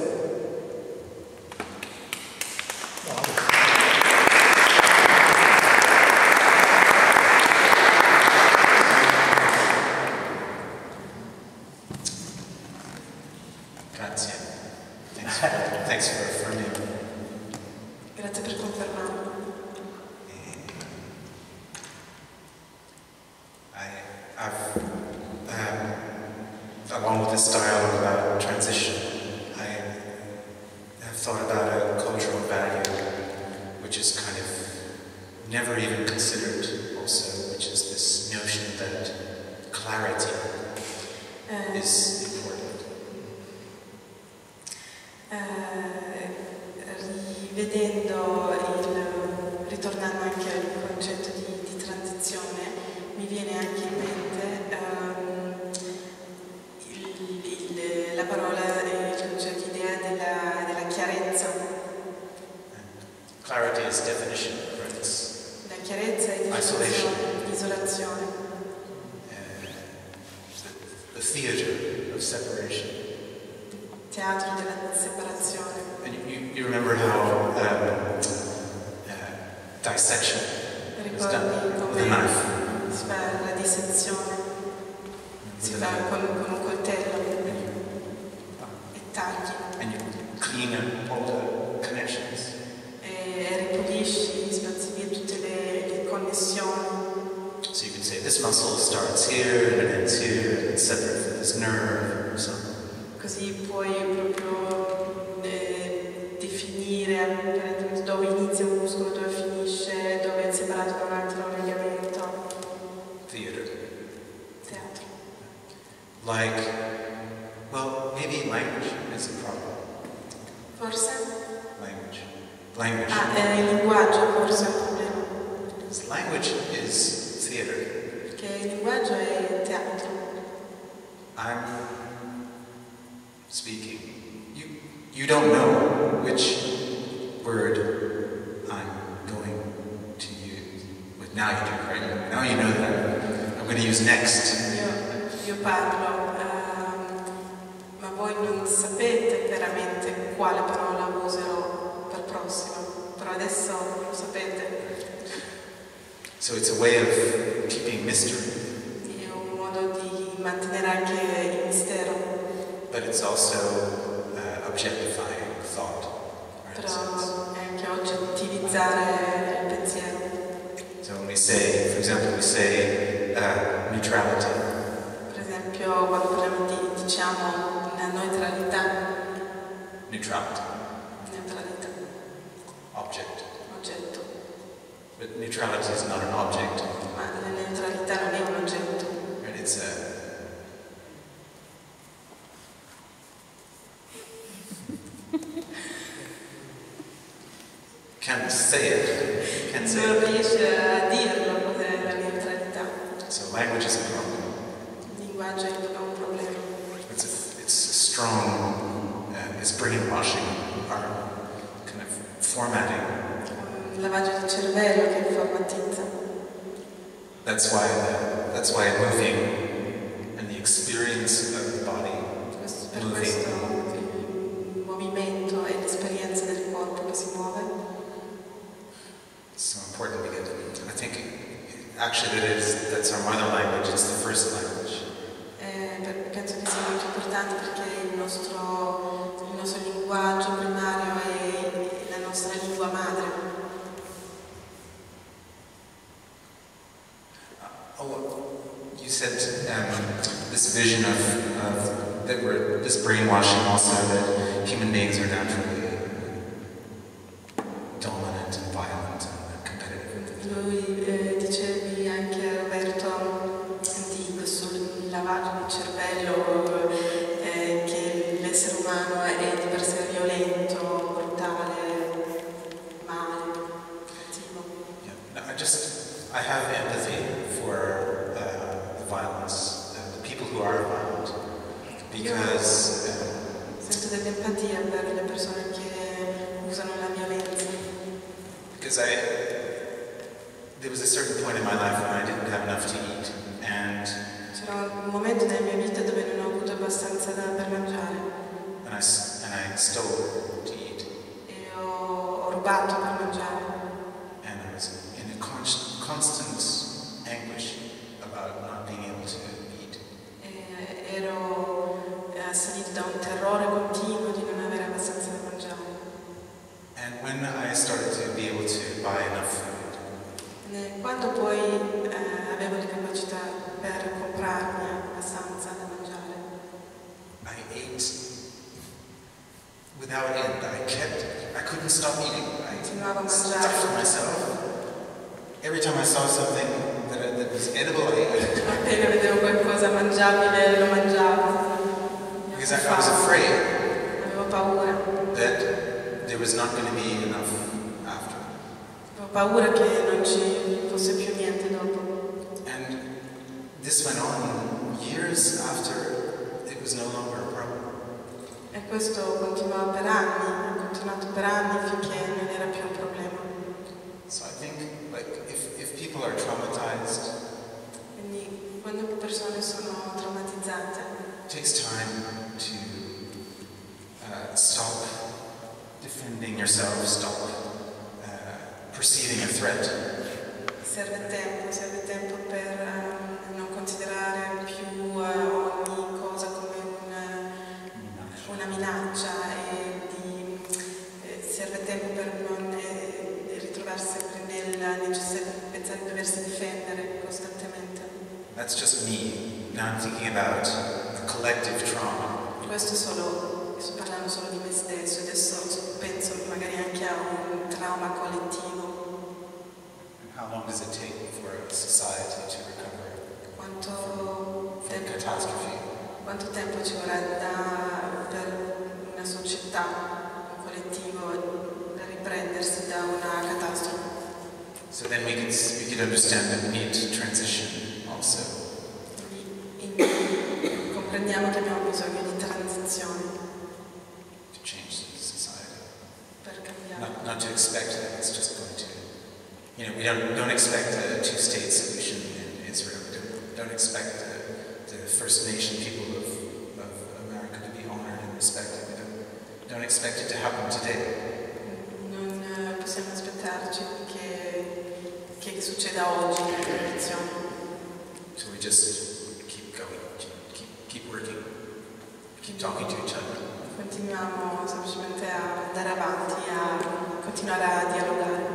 Grazie. Thanks for affirming. Grazie per confermarlo. Along with this dialogue about transition, I have thought about a cultural value which is kind of never even considered also, which is this notion that clarity is important. Ritornando anche al concetto di transizione, mi viene anche in mente la parola, cioè l'idea della chiarezza. Clarity is definition, right? It's La chiarezza è isolazione. The theater of separation. Teatro della separazione. And you remember how dissection is done with a knife. Si fa la dissezione, si fa con un coltello e tagli. And you clean up all the connections. E ripulisci, spazzi via tutte le connessioni. So you could say this muscle starts here and it ends here and it's separate from this nerve or something. Così puoi proprio definire dove inizia un muscolo, dove finisce, dove è separato da un altro legamento. Theater. Teatro. Like, well, maybe language is a problem. Forse? Language. Il linguaggio forse è un problema. Because language is theater. Perché il linguaggio è teatro. I'm speaking. You don't know which word I'm going to use. But now you do, right? Now you know that I'm going to use next. Io parlo, ma voi non sapete veramente quale parola userò per prossimo, però adesso lo sapete. So it's a way of keeping mystery. È un modo di mantenere anche il mistero. But it's also objectifying thought. Right? Però è anche oggettivizzare il pensiero. So when we say, for example, we say neutrality. Per esempio, quando parliamo diciamo la neutralità. Neutrality. Neutralità. Object. Oggetto. But neutrality is not an object. Ma la neutralità non è un oggetto. Right? It's a can't say it. Can't say Non it. riesce a dirlo cos'è la neutralità. So language is a problem. Il linguaggio è un problema. It's a strong, it's brainwashing, our kind of formatting. Un lavaggio di cervello che informatizza. That's why moving and the experience of the body, Per questo il movimento e l'esperienza del corpo che si muove. it's so important because I think actually that's our mother language. It's the first language. Penso che sia molto importante perché il nostro linguaggio primario è la nostra lingua madre. You said this vision of this brainwashing also that human beings are naturally dominant and violent and competitive. Lui dicevi anche a Roberto di questo lavaggio di cervello che l'essere umano è di per sé violento, brutale, male, cattivo. I have empathy for the violence, the people who are violent, because Sento dell'empatia per le persone che usano la violenza. there was a certain point in my life when I didn't have enough to eat, and C'era un momento nella mia vita dove non ho avuto abbastanza per mangiare I stole to eat, e ho rubato per mangiare. and I was in a constant anguish about not being able to eat. E ero assalito da un terrore continuo di non avere abbastanza da mangiare. And when I started to be able to buy enough food, Quando poi avevo le capacità per comprarmi abbastanza da mangiare, I ate without end. I couldn't stop eating. continuavo a I mangiare. stuffed myself. Every time I saw something that was edible, I ate it. Appena vedevo qualcosa mangiabile lo mangiavo. Because I was afraid Avevo paura. that there was not going to be enough after. Avevo paura che non ci fosse più niente dopo. And this went on years after it was no longer a problem. E questo continuava per anni, ha continuato per anni finché non era più un problema. So I think, like, if people are traumatized, Quindi quando le persone sono traumatizzate, it takes time to stop defending yourself, stop perceiving a threat. serve tempo per non considerare più ogni cosa come una minaccia e serve tempo per non ritrovarsi sempre nella necessità di pensare di doversi difendere costantemente. That's just me. Now I'm thinking about the collective trauma. Questo sto parlando solo di me stesso, adesso penso magari anche a un trauma collettivo. How long does it take for a society to recover from catastrophe? Quanto tempo ci vorrà per una società, un collettivo, per riprendersi da una catastrofe? So then we could understand that we need transition also. Comprendiamo che abbiamo bisogno di transizione To change the society. per cambiare. Not to expect that it's just going to, we don't expect a two-state solution in Israel. Don't expect the First Nation people of America to be honored and respected. Don't expect it to happen today. Non possiamo aspettarci che succeda oggi nella transizione. So we just keep going. working, keep talking to each other. Continuiamo semplicemente a andare avanti, a continuare a dialogare.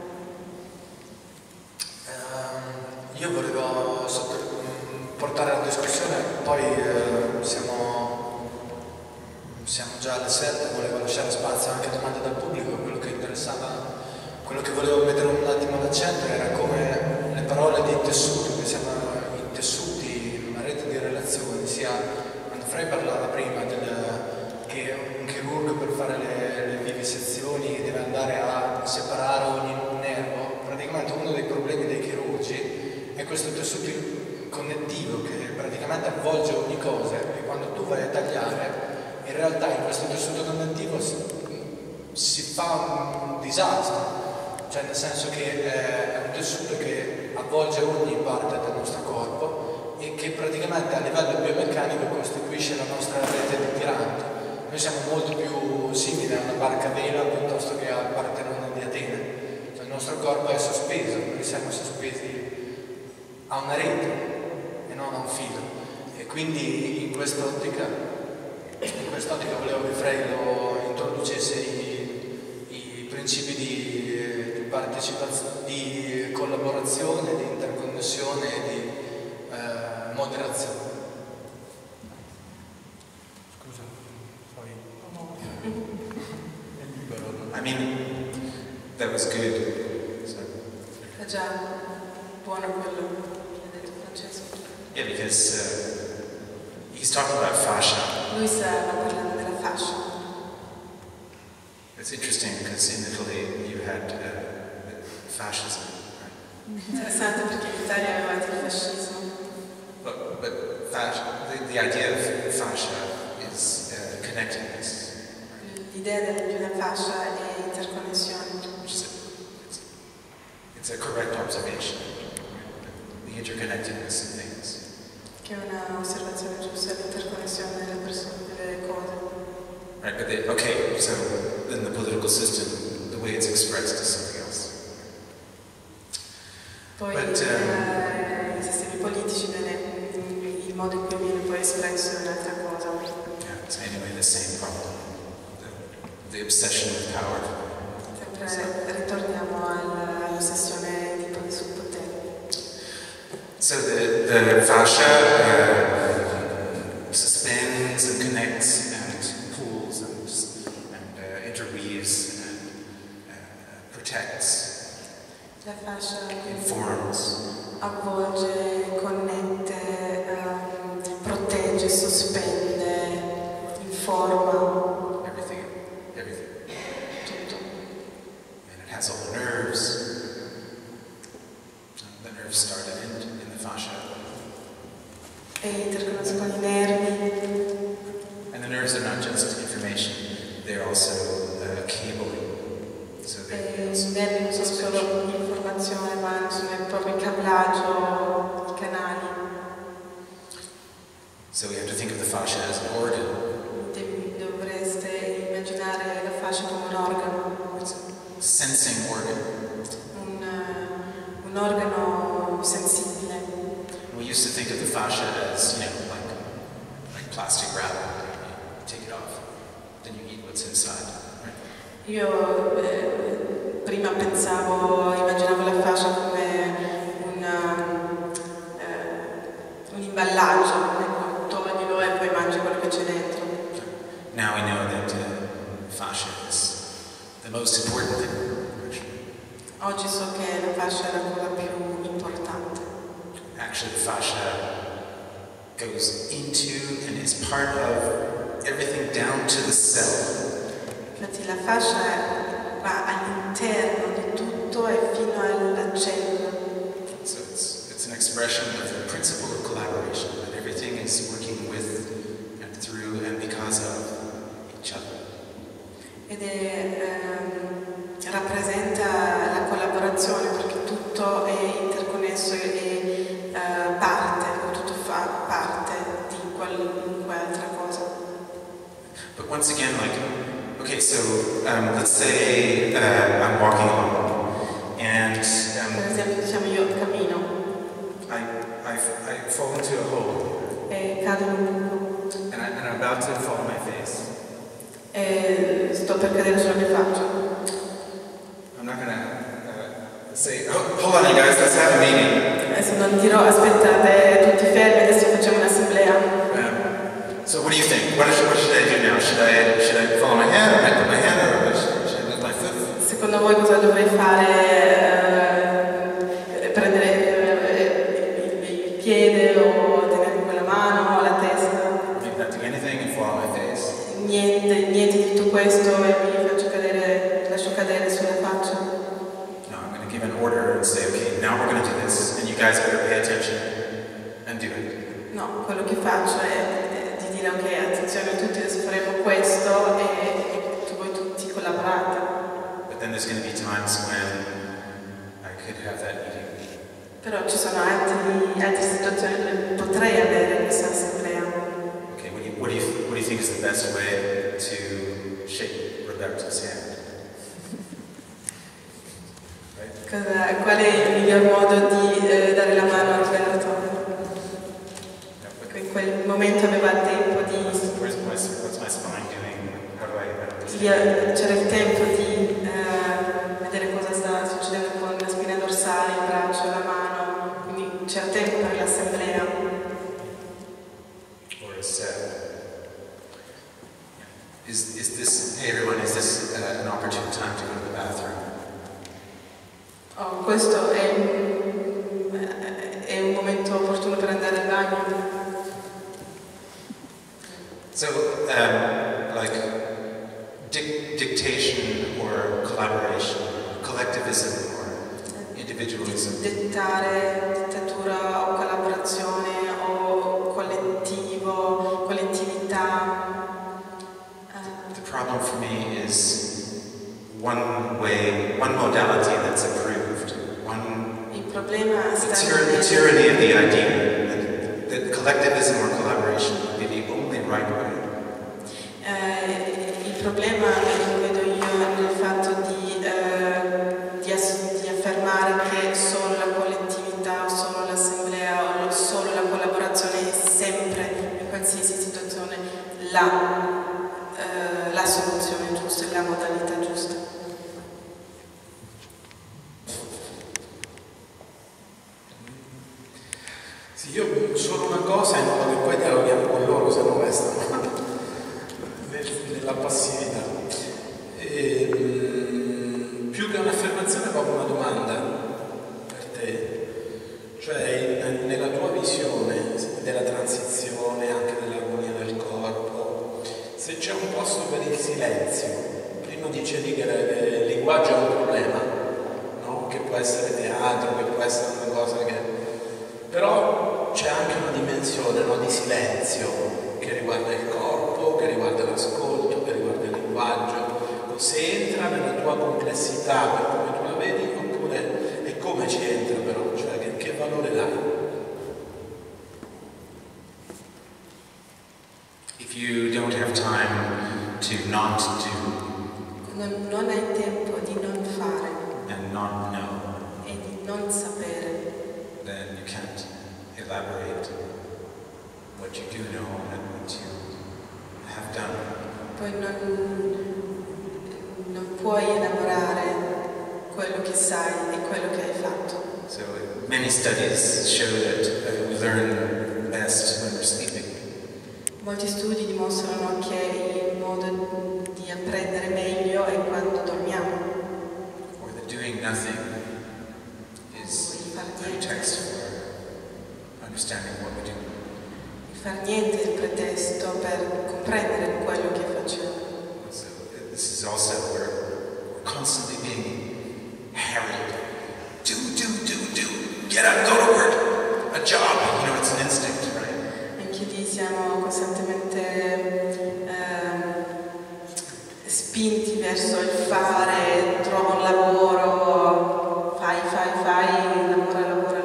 Io volevo portare la discussione, poi siamo già alle 7, volevo lasciare spazio anche a domande dal pubblico. Quello che interessava, quello che volevo mettere un attimo l'accento era come le parole di tessuto, che siamo intessuti in una rete di relazioni, sia quando Frey parlava prima che un chirurgo per fare le vivisezioni deve andare a separare ogni nervo. Praticamente uno dei problemi dei chirurgi è questo tessuto connettivo che praticamente avvolge ogni cosa, e quando tu vai a tagliare, in realtà in questo tessuto connettivo si fa un disastro, cioè nel senso che è un tessuto che avvolge ogni parte del nostro corpo e che praticamente a livello biomeccanico costituisce la nostra rete di tiranti. Noi siamo molto più simili a una barca a vela piuttosto che al Partenone di Atene. Cioè, il nostro corpo è sospeso, noi siamo sospesi a una rete e non a un filo. E quindi in quest'ottica volevo che Frey lo introducesse i principi di partecipazione, di collaborazione, di interconnessione e di moderazione. I mean, that was good. So. È già buono quello che ha detto Francesco. Yeah, because he's talking about fascia. Lui stava parlando della fascia. It's interesting because in Italy you had fascism, right? Interessante perché in Italia avevate il fascismo. But fascia, the idea of fascia is connectedness. L'idea della fascia è interconnessione. It's a correct observation. The interconnectedness of things. Che è una osservazione giusta, l'interconnessione delle persone, delle cose. Right, but okay, so in the political system, the way it's expressed is something else. Poi i sistemi politici, il modo in cui viene poi espresso è un'altra cosa. Yeah, it's anyway the same problem. The obsession with power. Sempre ritorniamo all'ossessione sul potere. So the fascia suspends and connects and pulls and interweaves and protects. La fascia informs. Avvolge, connette, protegge, sospende, informa. Has all the nerves. The nerves start and end in the fascia. E interconnessione con i nervi. And the nerves are not just information; they're also cabling. So I nervi non sono solo informazione, ma sono proprio il cablaggio, i canali. So we have to think of the fascia as an organ. Dovreste immaginare la fascia come un organo. Sensing organ. Un organo sensibile. We used to think of the fascia as, like plastic wrap. You take it off, then you eat what's inside. Right? Io prima immaginavo la fascia come un imballaggio, toglilo e poi mangi quello che c'è dentro. Now we know that fascia is the most important thing. Oggi so che la fascia è la cosa più importante. Actually, the fascia goes into and is part of everything down to the cell. Infatti la fascia va all'interno di tutto e fino alla cellula. So it's an expression of the principle of collaboration, that everything is working with and through and because of each other. Ed rappresenta la collaborazione perché tutto è interconnesso e tutto fa parte di qualunque altra cosa. But once again, okay, so let's say I'm walking home and per esempio diciamo io cammino I fall into a hole e cado in un buco And I'm about to fall on my face. E sto per cadere sulla mia faccia. I'm not gonna say, hold on you guys, let's have a meeting. Adesso non dirò aspettate tutti fermi, adesso facciamo un'assemblea. So what do you think? What should I do now? Should I fall on my head, or put my hand, or should I lift my foot? Secondo voi cosa dovrei fare? Prendere il piede o tenere con la mano o la testa? Maybe not do anything and fall on my face. Niente di tutto questo e mi lascio cadere sulla faccia. No, I'm going to give an order and say, okay, now we're going to do this, and you guys better pay attention and do it. No, quello che faccio è di dire ok, attenzione tutti, adesso faremo questo e voi tutti collaborate. But then there's going to be times when I could have that meeting. Però ci sono altre situazioni dove potrei avere questa assemblea. Okay, what do you think is the best way to shake Roberto's hand? Right? Qual è il miglior modo di dare la mano a Roberto? In quel momento aveva il tempo di... What's my spine doing? How do I c'era il tempo di vedere cosa sta succedendo con la spina dorsale, il braccio, la mano, quindi c'era tempo per l'assemblea. Or is this, hey everyone, is this an opportune time to go to the bathroom? Oh, questo è un momento opportuno per andare al bagno. So, like dictation or collaboration, collectivism or individualism. Dettare, dittatura o collaborazione o collettivo, collettività. The problem for me is one modality that's approved. Il problema sta the tyranny of the idea that collectivism or collaboration would be the only right way. Il problema lo vedo io nel fatto di affermare che solo la collettività o solo l'assemblea o solo la collaborazione è sempre, in qualsiasi situazione, la soluzione giusta, la modalità giusta. Sì, io solo una cosa in modo che poi dialoghiamo con loro, se no restano nella passività. Più che un'affermazione è proprio una domanda per te, cioè nella tua visione della transizione, anche dell'armonia del corpo, se c'è un posto per il silenzio. Prima dicevi che il linguaggio è un problema, no? Che può essere teatro, che può essere una cosa che... però c'è anche una dimensione, no, di silenzio che riguarda il corpo, che riguarda l'ascolto, che riguarda il linguaggio. Se entra nella tua complessità per come tu la vedi, oppure è come ci entra però, cioè che valore dai? If you don't have time to not do, non hai tempo di non fare and not know, e di non sapere, then you can't elaborate what you do know and what you have done. poi non puoi elaborare quello che sai e quello che hai fatto. So many studies show that we learn best when we're sleeping. Molti studi dimostrano che il modo di apprendere meglio è quando dormiamo. Or that doing nothing is a pretext for understanding what we do. Il far niente è il pretesto per comprendere quello che facciamo. So this is also where we're constantly being harried. Do, get up, go to work, a job, it's an instinct, right? Anche lì siamo costantemente spinti verso il fare, trova un lavoro, fai, lavora.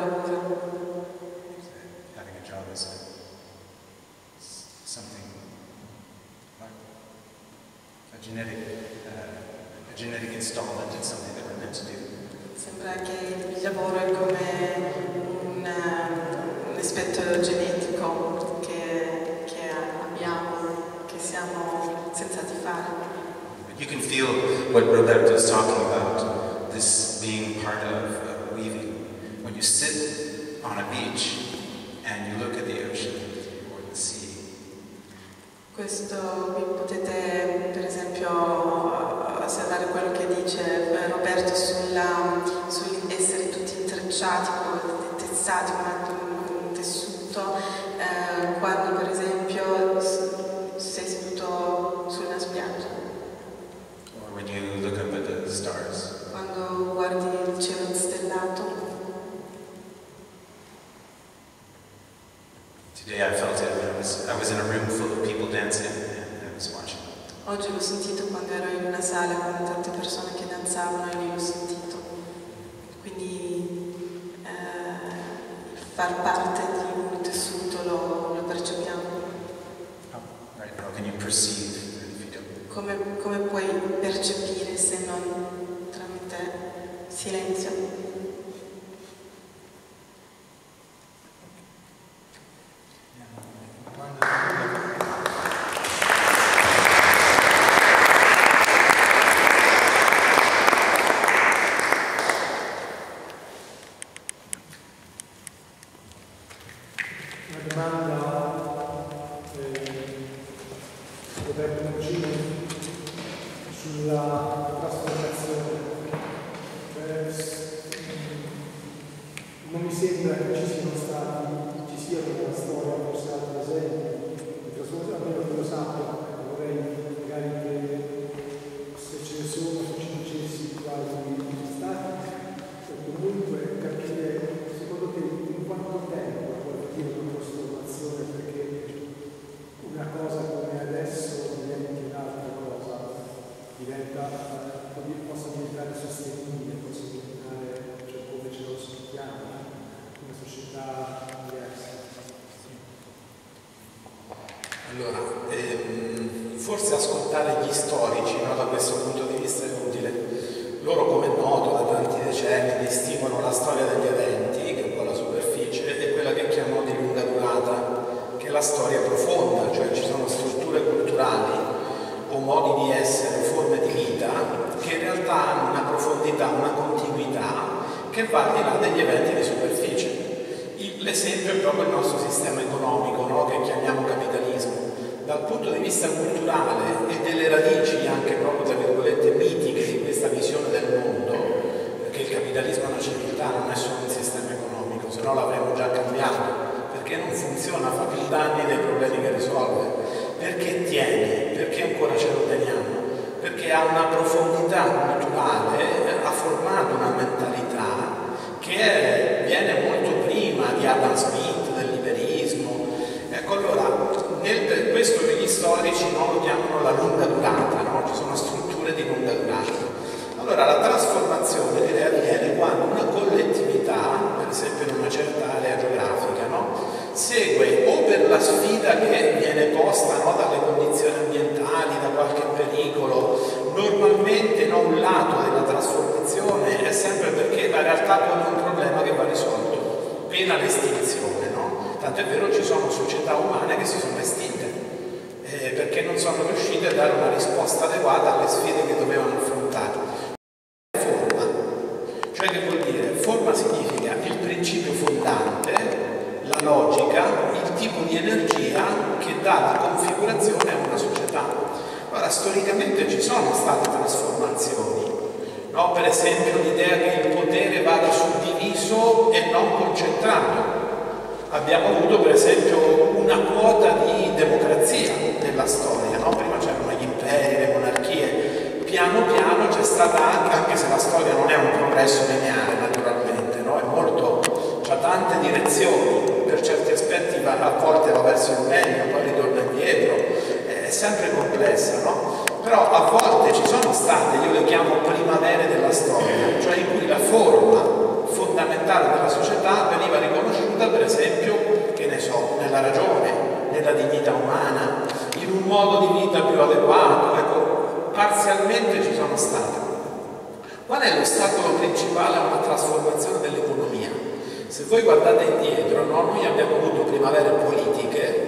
Having a job is something like a genetic installment in something that we're meant to do. Sembra che il lavoro è come un aspetto genetico che possiamo senz'altro fare. You can feel what Roberto is talking about, this being part of weaving. When you sit on a beach and you look at the ocean or the sea. Questo vi potete per esempio osservare quello che dice Roberto sull'essere tutti intrecciati, tezzati con un tessuto, quando per esempio sei seduto su una spiaggia. Or when you look up at the stars. Quando guardi il cielo stellato. Today I felt it when I was in a room full of people dancing and I was watching. Oggi l'ho sentito quando ero in una sala con tante persone che danzavano e lì l'ho sentito. Quindi far parte di un tessuto lo percepiamo. Right? How can you perceive if you don't? Come puoi percepire se non tramite silenzio? Allora, forse ascoltare gli storici, no, da questo punto di vista è utile. Loro, come è noto, da tanti decenni distinguono la storia degli eventi, che è un po' la superficie, e quella che chiamano di lunga durata, che è la storia profonda, cioè ci sono strutture culturali o modi di essere, forme di vita, che in realtà hanno una profondità, una continuità, che va al di là degli eventi di superficie. L'esempio è proprio il nostro sistema economico, no? Che chiamiamo capitalismo. Dal punto di vista culturale e delle radici anche proprio, tra virgolette, mitiche di questa visione del mondo, perché il capitalismo è una civiltà, non è solo un sistema economico, se no l'avremmo già cambiato, perché non funziona, fa più danni dei problemi che risolve. Perché tiene? Perché ancora ce lo teniamo? Perché ha una profondità culturale, ha formato una mentalità che viene molto prima di Adam Smith, del liberismo. Ecco, allora, questo gli storici lo chiamano la lunga durata, no? Ci sono strutture di lunga durata. Allora, la trasformazione direi avviene quando una collettività, per esempio in una certa area geografica, no? Segue o per la sfida che viene posta, no, dalle condizioni ambientali, da qualche pericolo. Normalmente un lato della trasformazione è sempre perché la realtà pone un problema che va risolto, pena l'estinzione, no? Tanto è vero, ci sono società umane che si sono estinte perché non sono riuscite a dare una risposta adeguata alle sfide che dovevano affrontare. Forma, cioè che vuol dire? Forma significa il principio fondante, la logica, il tipo di energia che dà la configurazione a una società. Allora, storicamente ci sono state trasformazioni, no? Per esempio l'idea che il potere vada suddiviso e non concentrato. Abbiamo avuto per esempio una quota di democrazia nella storia, no? Prima c'erano gli imperi, le monarchie, piano piano c'è stata anche se la storia non è un progresso lineare naturalmente, no? È molto, c'ha tante direzioni, per certi aspetti a volte va verso il meglio, poi ritorna indietro, è sempre complessa, no? Però a volte ci sono state, io le chiamo primavere della storia, cioè in cui la forma fondamentale della società veniva riconosciuta, per esempio, che ne so, nella ragione, nella dignità umana, in un modo di vita più adeguato. Ecco, parzialmente ci sono state. Qual è l'ostacolo principale a una trasformazione dell'economia? Se voi guardate indietro, no? Noi abbiamo avuto primavere politiche,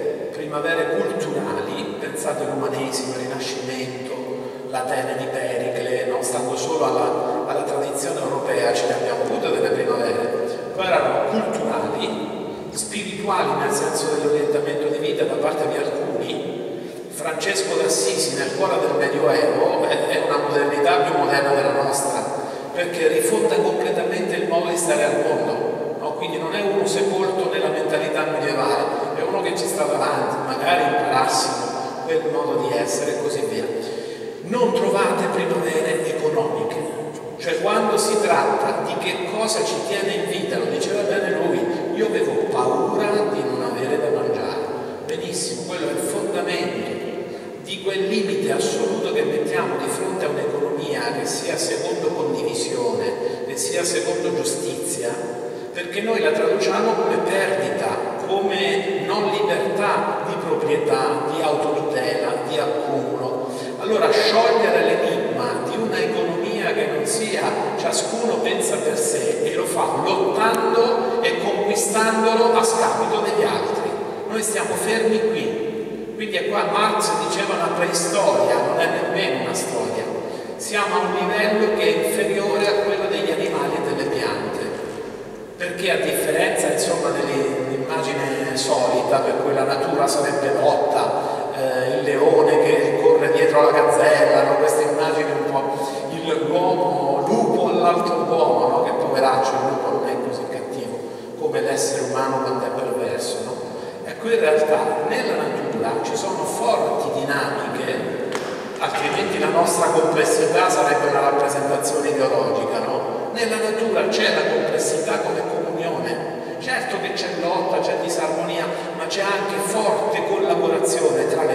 primavere culturali, pensate all'umanesimo, al Rinascimento, l'Atene di Pericle, non stando solo alla tradizione europea, ce ne abbiamo avute delle primavere, poi erano culturali, spirituali nel senso dell'orientamento di vita da parte di alcuni. Francesco d'Assisi nel cuore del Medioevo è una modernità più moderna della nostra, perché rifonda completamente il modo di stare al mondo, no? Quindi non è uno sepolto nella mentalità medievale, è uno che ci sta davanti, magari imparassimo quel modo di essere e così via. Non trovate primavere economiche, cioè quando si tratta di che cosa ci tiene in vita, lo diceva bene lui, io avevo paura di non avere da mangiare. Benissimo, quello è il fondamento di quel limite assoluto che mettiamo di fronte a un'economia che sia secondo condivisione, che sia secondo giustizia, perché noi la traduciamo come perdita, come non libertà di proprietà, di autotutela, di accumulo. Allora sciogliere l'enigma di una economia che non sia ciascuno pensa per sé e lo fa lottando e conquistandolo a scapito degli altri. Noi stiamo fermi qui. Quindi è qua Marx diceva una preistoria, non è nemmeno una storia. Siamo a un livello che è inferiore a quello degli animali e delle piante, perché a differenza insomma dell'immagine solita per cui la natura sarebbe lotta, il leone che corre dietro la gazzella, no? Queste immagini un po' l'uomo, lupo all'altro uomo, no? Che poveraccio, il lupo non è così cattivo come l'essere umano quando è perverso, no? Ecco, in realtà nella natura ci sono forti dinamiche, altrimenti la nostra complessità sarebbe una rappresentazione ideologica, no? Nella natura c'è la complessità come comunione. Certo che c'è lotta, c'è disarmonia, ma c'è anche forte collaborazione tra le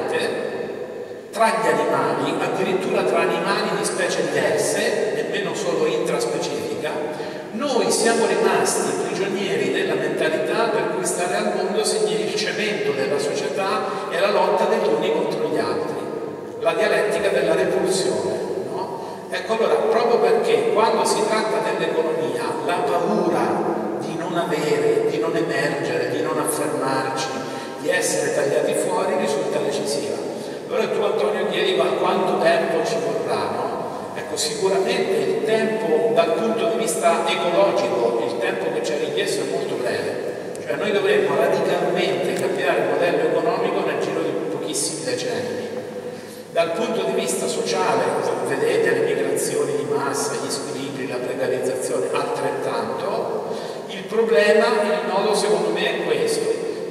piante, tra gli animali, addirittura tra animali di specie diverse, nemmeno solo intraspecifica. Noi siamo rimasti prigionieri della mentalità per cui stare al mondo segna il cemento della società e la lotta degli uni contro gli altri, la dialettica della repulsione, no? Ecco, allora, proprio perché quando si tratta dell'economia la paura di non avere, di non emergere, di non affermarci, di essere tagliati fuori risulta decisiva. Allora tu, Antonio, chiedi quanto tempo ci vorrà, no? Ecco, sicuramente il tempo dal punto di vista ecologico, il tempo che ci è richiesto è molto breve, cioè noi dovremmo radicalmente cambiare il modello economico nel giro di pochissimi decenni. Dal punto di vista sociale, vedete le migrazioni di massa, gli squilibri, la precarizzazione, altrettanto. Il problema, il nodo secondo me è questo,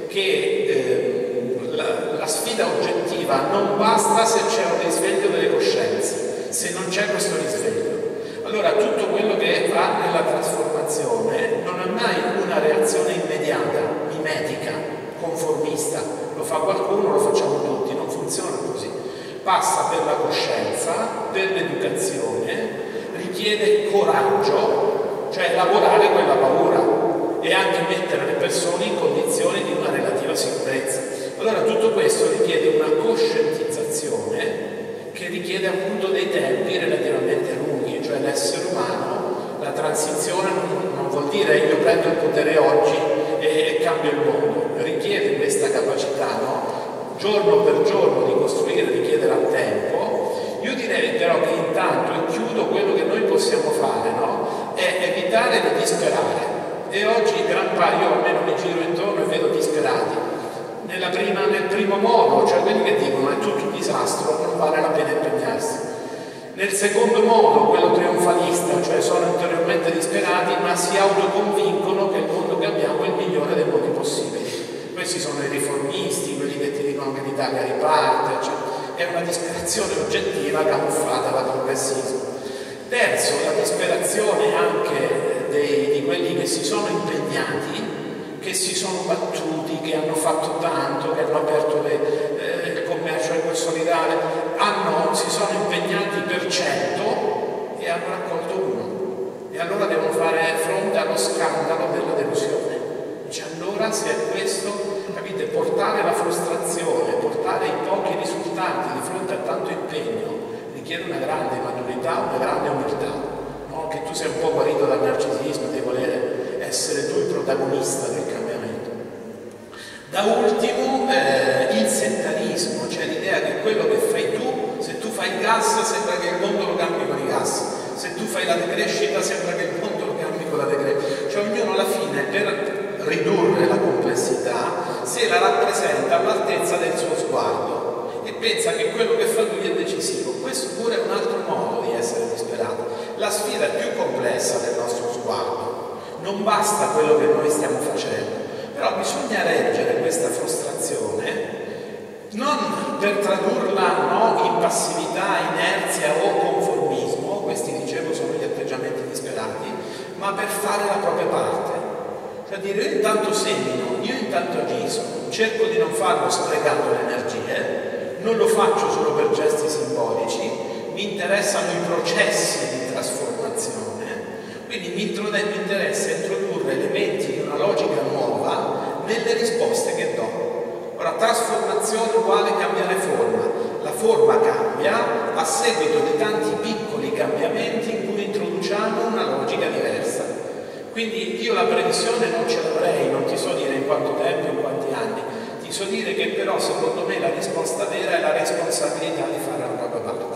che la sfida oggettiva non basta se c'è un risveglio delle coscienze, se non c'è questo risveglio. Allora tutto quello che va nella trasformazione non ha mai una reazione immediata, mimetica, conformista. Lo fa qualcuno, lo facciamo tutti, non funziona così. Passa per la coscienza, per l'educazione, richiede coraggio, cioè lavorare quella paura e anche mettere le persone in condizioni di una relativa sicurezza. Allora tutto questo richiede una coscientizzazione che richiede appunto dei tempi relativamente lunghi, cioè l'essere umano, la transizione non vuol dire io prendo il potere oggi e cambio il mondo, richiede questa capacità, no? Giorno per giorno di costruire richiederà tempo. Io direi però che intanto, e chiudo, quello che noi possiamo fare, no? È evitare di disperare. E oggi gran parte, io almeno mi giro intorno e vedo disperati. Nel primo modo, cioè quelli che dicono è tutto un disastro, non vale la pena impegnarsi. Nel secondo modo, quello trionfalista, cioè sono interiormente disperati ma si autoconvincono che il mondo che abbiamo è il migliore dei modi possibili. Questi sono i riformisti, quelli che ti dicono che l'Italia riparte, cioè è una disperazione oggettiva camuffata da progressismo. Terzo, la disperazione anche di quelli che si sono impegnati, che si sono battuti, che hanno fatto tanto, che hanno aperto il commercio solidale, si sono impegnati per 100 e hanno raccolto 1. E allora devono fare fronte allo scandalo della delusione. Dice, allora se è questo, capite, portare la frustrazione, portare i pochi risultati di fronte a tanto impegno richiede una grande maturità, una grande umiltà, no? Che tu sei un po' guarito dal narcisismo, di volere essere tu il protagonista del cambiamento. Da ultimo il settarismo, cioè l'idea che quello che fai tu, se tu fai il gas sembra che il mondo lo cambi con i gas, se tu fai la decrescita sembra che il mondo lo cambi con la decrescita, cioè ognuno alla fine per ridurre la complessità se la rappresenta all'altezza del suo sguardo e pensa che quello che fa lui è decisivo. Questo pure è un altro modo di essere disperati. La sfida è più complessa del nostro sguardo, non basta quello che noi stiamo facendo. Però bisogna reggere questa frustrazione non per tradurla in passività, inerzia o conformismo, questi dicevo sono gli atteggiamenti disperati, ma per fare la propria parte. Cioè dire io intanto semino, io intanto agisco, cerco di non farlo sprecando le energie, non lo faccio solo per gesti simbolici, mi interessano i processi di trasformazione. Quindi mi interessa introdurre elementi di una logica nuova nelle risposte che do. Ora, trasformazione uguale cambiare forma. La forma cambia a seguito di tanti piccoli cambiamenti in cui introduciamo una logica diversa. Quindi io la previsione non ce l'avrei, non ti so dire in quanto tempo, in quanti anni. Ti so dire che però secondo me la risposta vera è la responsabilità di fare la propria parte.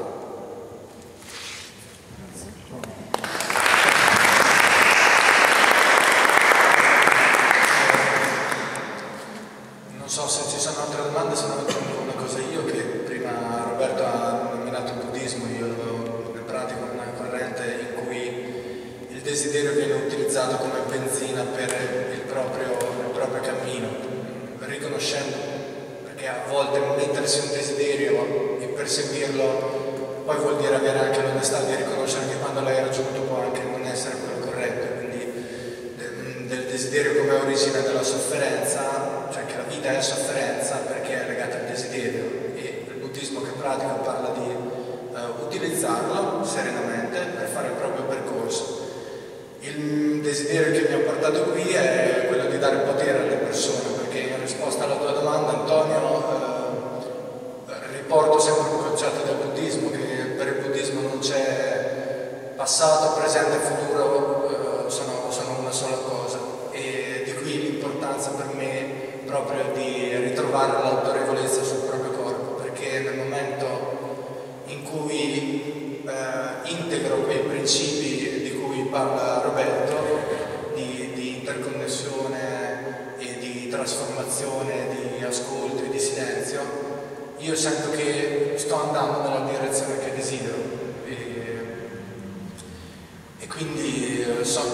Non so se ci sono altre domande, se no aggiungo una cosa io, che prima Roberto ha nominato il buddismo. Io ne pratico una corrente in cui il desiderio viene utilizzato come benzina per il proprio cammino, riconoscendo, perché a volte mettersi un desiderio e perseguirlo poi vuol dire avere anche l'onestà di riconoscere che quando l'hai raggiunto può anche non essere quello corretto, quindi del desiderio come origine della sofferenza, cioè che la vita è sofferenza perché è legata al desiderio, e il buddismo che pratico parla di utilizzarlo serenamente per fare il proprio percorso. Il desiderio che mi ha portato qui è quello di dare potere alle persone, perché in risposta alla tua domanda, Antonio, riporto sempre un concetto del buddismo, che per il buddismo non c'è passato, presente e futuro, sono una sola cosa, e di qui l'importanza per me proprio di ritrovare l'autorevolezza sul proprio corpo, perché nel momento in cui integro quei principi di cui parla Roberto, di interconnessione e di trasformazione, di ascolto e di silenzio, io sento che sto andando nella direzione che desidero, e quindi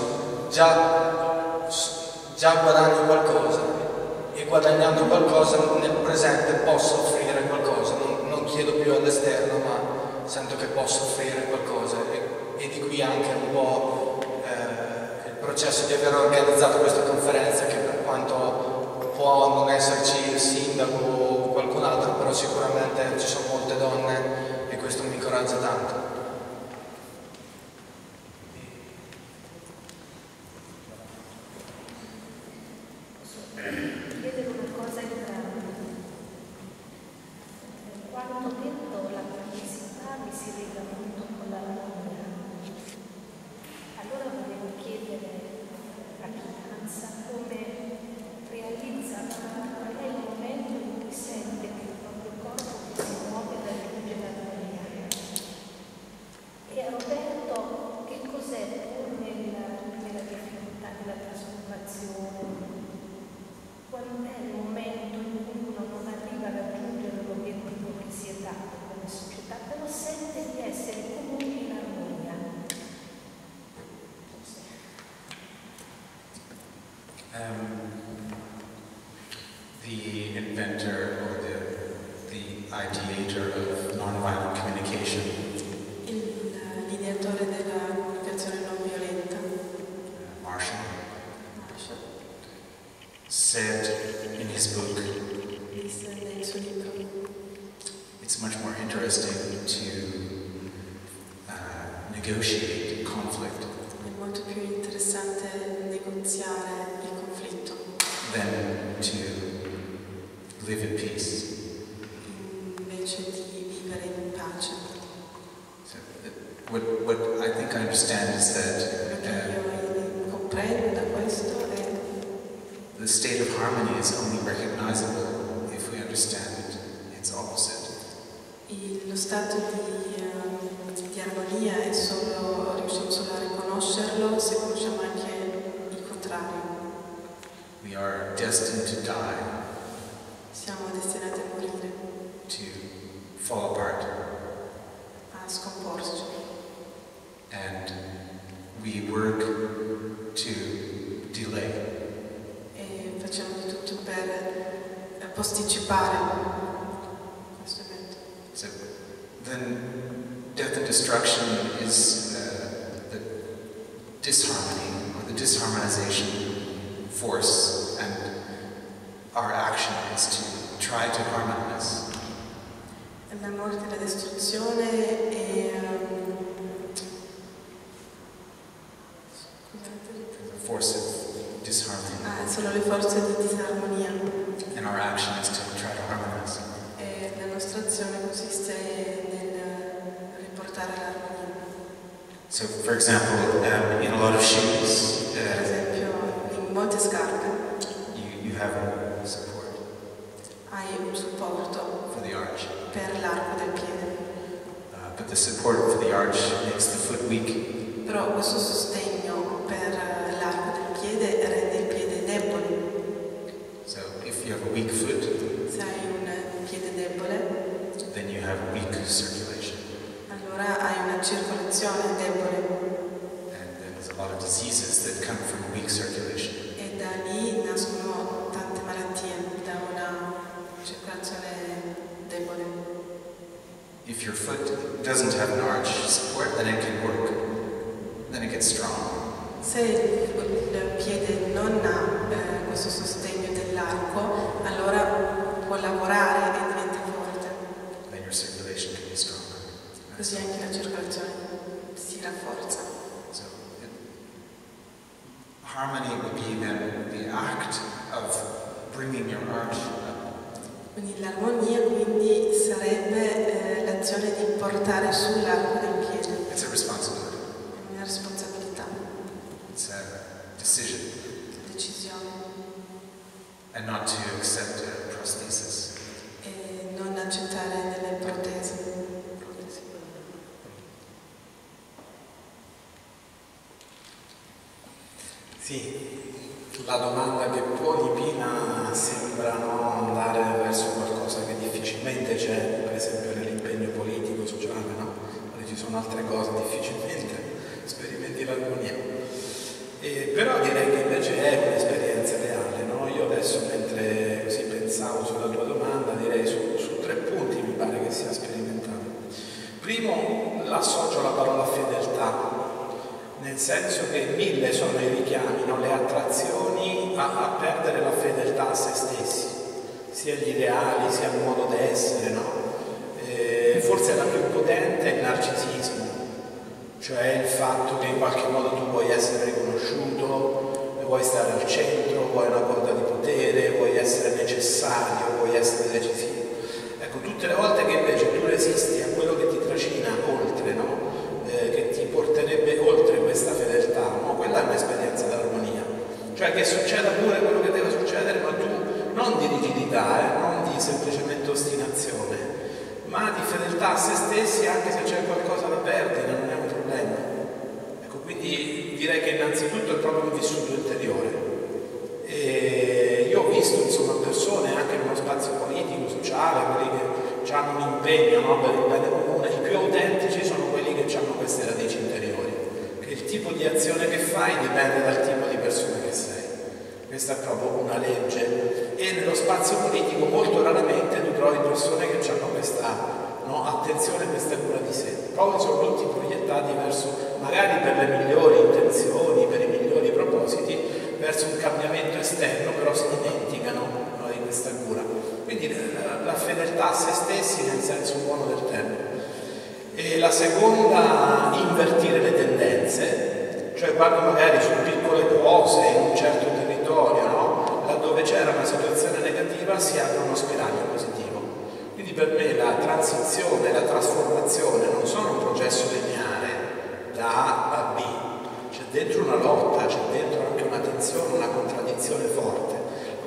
già guadagno qualcosa, e guadagnando qualcosa nel presente posso offrire qualcosa, non chiedo più all'esterno, ma sento che posso offrire qualcosa, e di qui anche un po' il processo di aver organizzato questa conferenza, che per quanto può non esserci il sindaco o qualcun altro, però sicuramente ci sono molte donne e questo mi incoraggia tanto. Chiedere una cosa entrambi. Quando detto la felicità mi si lega molto con l'armonia, allora volevo chiedere a Chianza come realizza, qual è il momento in cui sente che il proprio corpo si muove e raggiunge l'armonia. E a Roberto, che cos'è pur nella difficoltà della trasformazione? Qual è il momento in cui uno non arriva a raggiungere l'obiettivo che si è dato come società, però sente di essere comunque in armonia? The inventor or the ideator of nonviolent communication, l'ideatore della comunicazione non violenta, Marshall, said in his book, disse nel suo libro: it's much more interesting to negotiate conflict è molto più interessante negoziare il conflitto than to live in peace. invece di vivere in pace. So, what I think I understand is that Quello che io comprendo da questo è the state of harmony is only recognizable if we understand its opposite. Lo stato di armonia riusciamo solo a riconoscerlo se conosciamo anche il contrario. We are destined to die. Siamo destinati a morire. To fall apart. A scomporci. And we work to delay. E facciamo di tutto per posticipare questo evento. So then death and destruction is the disharmony or the disharmonization force, and our action is to try to harmonize. La morte e la distruzione è The force of disharmony. sono le forze di disarmonia. And our action is to try to harmonize. E la nostra azione consiste nel riportare l'armonia. So, for example, in a lot of shoes, Per esempio, in molte scarpe you have a support hai un supporto for the arch. per l'arco del piede, But the support for the arch makes the foot weak. però questo sostegno per l'arco del piede rende il piede debole. So if you have a weak foot, Se hai un piede debole, then you have weak circulation. allora hai una circolazione debole And there's a lot of diseases that come from weak circulation. e da lì nascono tante malattie, da una circolazione debole. If your foot doesn't have an arch support, then it can work. Then it gets strong. Se il piede non ha questo sostegno dell'arco, allora può lavorare e diventa forte. Then your circulation can be stronger. Così anche la circolazione si rafforza. So harmony would be then the act of bringing your arch up. Quindi l'armonia quindi sarebbe l'azione di portare sull'arco del piede. It's a responsibility. È una responsabilità, It's a decision. decisione. And not to accept a prosthesis. E non accettare delle protesi. Sì, la domanda che poni Pina sembra andare verso qualcosa che difficilmente c'è, per esempio nell'impegno politico, sociale, no? Dove ci sono altre cose, difficilmente sperimenti l'armonia. Però direi che invece è un'esperienza reale, no? Io adesso mentre così pensavo sulla tua domanda direi su 3 punti mi pare che sia sperimentale. Primo, l'associo alla parola fedeltà. Nel senso che 1000 sono i richiami, no? Le attrazioni a perdere la fedeltà a se stessi, sia gli ideali, sia il modo d'essere, no? Forse la più potente è il narcisismo, cioè il fatto che in qualche modo tu vuoi essere riconosciuto, vuoi stare al centro, vuoi una quota di potere, vuoi essere necessario, vuoi essere decisivo. Ecco, tutte le volte che invece tu resisti a quello che ti trascina oltre, no? Che ti porterebbe oltre questa fedeltà, no? Quella è un'esperienza dell'armonia, cioè che succeda pure quello che deve succedere, ma tu non di rigidità, non di semplicemente ostinazione, ma di fedeltà a se stessi, anche se c'è qualcosa da perdere, non è un problema. Ecco, quindi direi che innanzitutto è proprio un vissuto interiore. E io ho visto insomma persone anche in uno spazio politico, sociale, quelli che hanno un impegno, no, per il bene comune, i più autentici sono quelli che hanno queste radici interiori, che il tipo di azione che fai dipende dal tipo di persona che sei. Questa è proprio una legge, e nello spazio politico molto raramente tu trovi persone che hanno questa, no, attenzione, questa cura di sé. Proprio sono tutti proiettati verso, magari per le migliori intenzioni, per i migliori propositi, verso un cambiamento esterno, però si dimenticano, no, di questa cura. Quindi la fedeltà a se stessi nel senso buono del termine. E la seconda, invertire le tendenze, cioè quando magari su piccole cose in un certo territorio, no, laddove c'era una situazione negativa, si apre uno spiraglio positivo. Quindi per me la transizione, la trasformazione non sono un processo lineare da A a B, c'è dentro una lotta, c'è dentro anche una tensione, una contraddizione forte.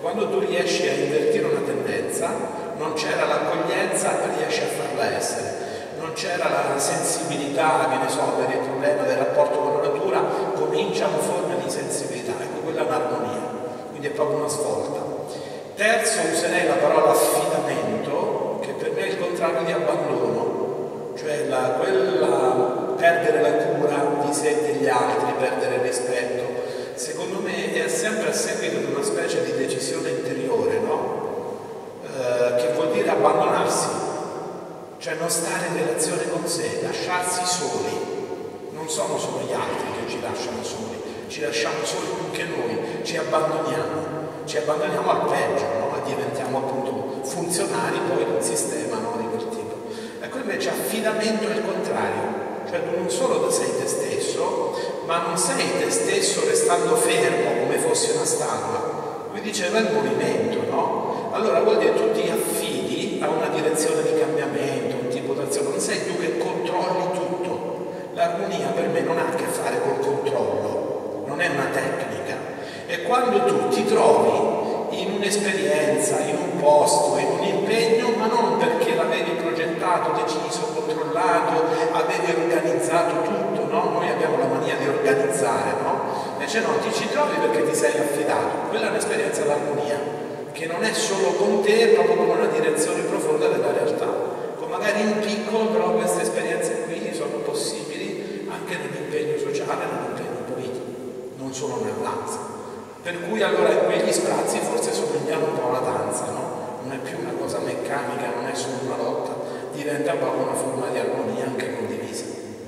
quando tu riesci a invertire una tendenza, non c'era l'accoglienza, riesci a farla essere. Non c'era la sensibilità, che ne so, per il problema del rapporto con la natura, cominciano forme di sensibilità, ecco, quella è un'armonia, quindi è proprio una svolta. Terzo, userei la parola affidamento, che per me è il contrario di abbandono, cioè quella perdere la cura di sé e degli altri, perdere il rispetto, secondo me è sempre a seguito di una specie di decisione interiore, no? Che vuol dire abbandonarsi, cioè non stare in relazione con sé, lasciarsi soli. Non sono solo gli altri che ci lasciano soli, ci lasciamo soli anche noi, ci abbandoniamo al peggio, no? E diventiamo appunto funzionari poi di un sistema, no? Di quel tipo. Ecco, invece affidamento è il contrario, cioè tu non solo sei te stesso, ma non sei te stesso restando fermo come fossi una statua. Qui diceva il movimento, no? Allora vuol dire tu ti affidi a una direzione di cambiamento, un tipo d'azione, non sei tu che controlli tutto. L'armonia per me non ha a che fare col controllo, non è una tecnica. E quando tu ti trovi in un'esperienza, in un posto, in un impegno, ma non perché l'avevi progettato, deciso, controllato, avevi organizzato tutto, no? Noi abbiamo la mania di organizzare, no? Invece no, ti ci trovi perché ti sei affidato. Quella è un'esperienza d'armonia, che non è solo con te, è proprio come una direzione profonda della realtà. Con magari in piccolo, però queste esperienze qui sono possibili anche nell'impegno sociale, nell'impegno politico, non solo nella danza. Per cui allora in quegli sprazzi forse somigliano un po' alla danza, no? Non è più una cosa meccanica, non è solo una lotta, diventa proprio una forma di armonia anche condivisa.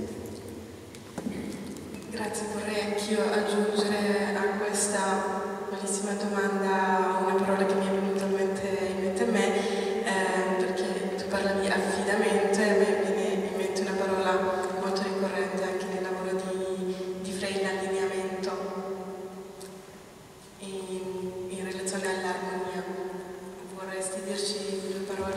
Grazie, vorrei anch'io aggiungere a questa bellissima domanda una parola che mi è venuta in mente a me, perché tu parlavi affidamento e a me viene in mente una parola molto ricorrente anche nel lavoro di Frey, l'allineamento. In relazione all'armonia, vorresti dirci due parole?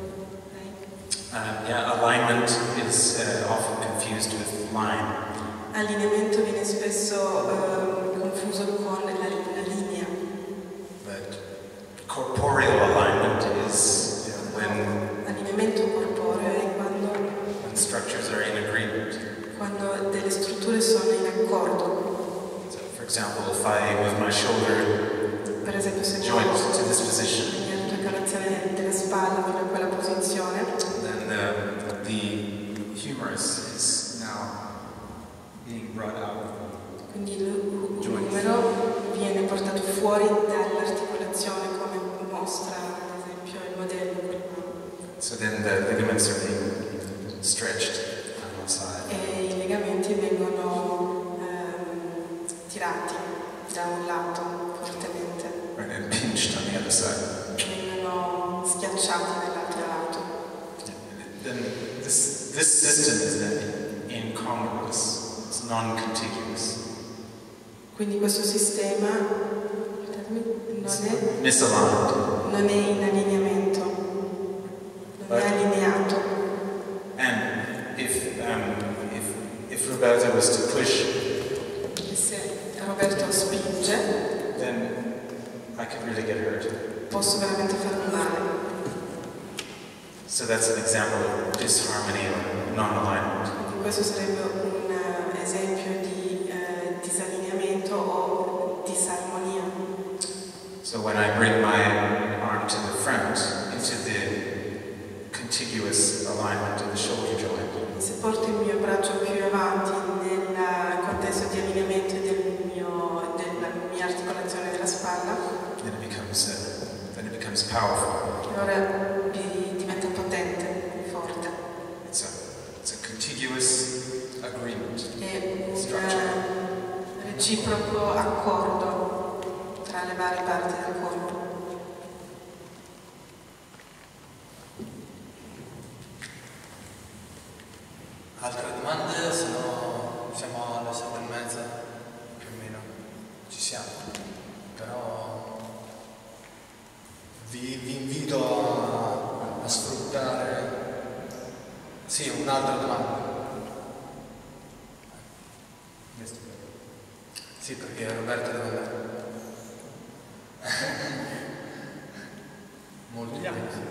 Yeah, alignment is often confused with line. Allineamento viene spesso confuso con la linea. But corporeal alignment is when Allineamento corporeo è when structures are in agreement. quando delle strutture sono in accordo. So, for example, if I move my shoulder Per esempio, se joint muovo to this position, la articolazione della spalla fino a quella posizione, then the humerus is now being brought out. quindi il numero viene portato fuori dall'articolazione, come mostra ad esempio il modello. So then the ligaments are being stretched on one side. E i legamenti vengono tirati da un lato fortemente, Right, and pinched on the other side. vengono schiacciati dall'altro lato. Then this system is then incongruous. It's non-contiguous. Quindi questo sistema Misaligned. non è in allineamento, non è allineato. And if Roberta was to push, E se Roberto spinge, then I could really get hurt. posso veramente farmi male. So that's an example of disharmony or non-alignment. Quindi questo sarebbe un esempio di disallineamento o disarmonia. So when I bring my arm to the front into the contiguous alignment of the shoulder joint, Se porto il mio braccio più avanti nel contesto di allineamento della mia articolazione della spalla, then it becomes powerful. allora diventa potente, forte. It's a contiguous agreement. È un reciproco accordo tra le varie parti del corpo. Altre domande? Se no siamo alle 7:30, più o meno ci siamo. Però vi invito a sfruttare. Sì, un'altra domanda. Sì, perché Roberto deve andare. Vogliamo?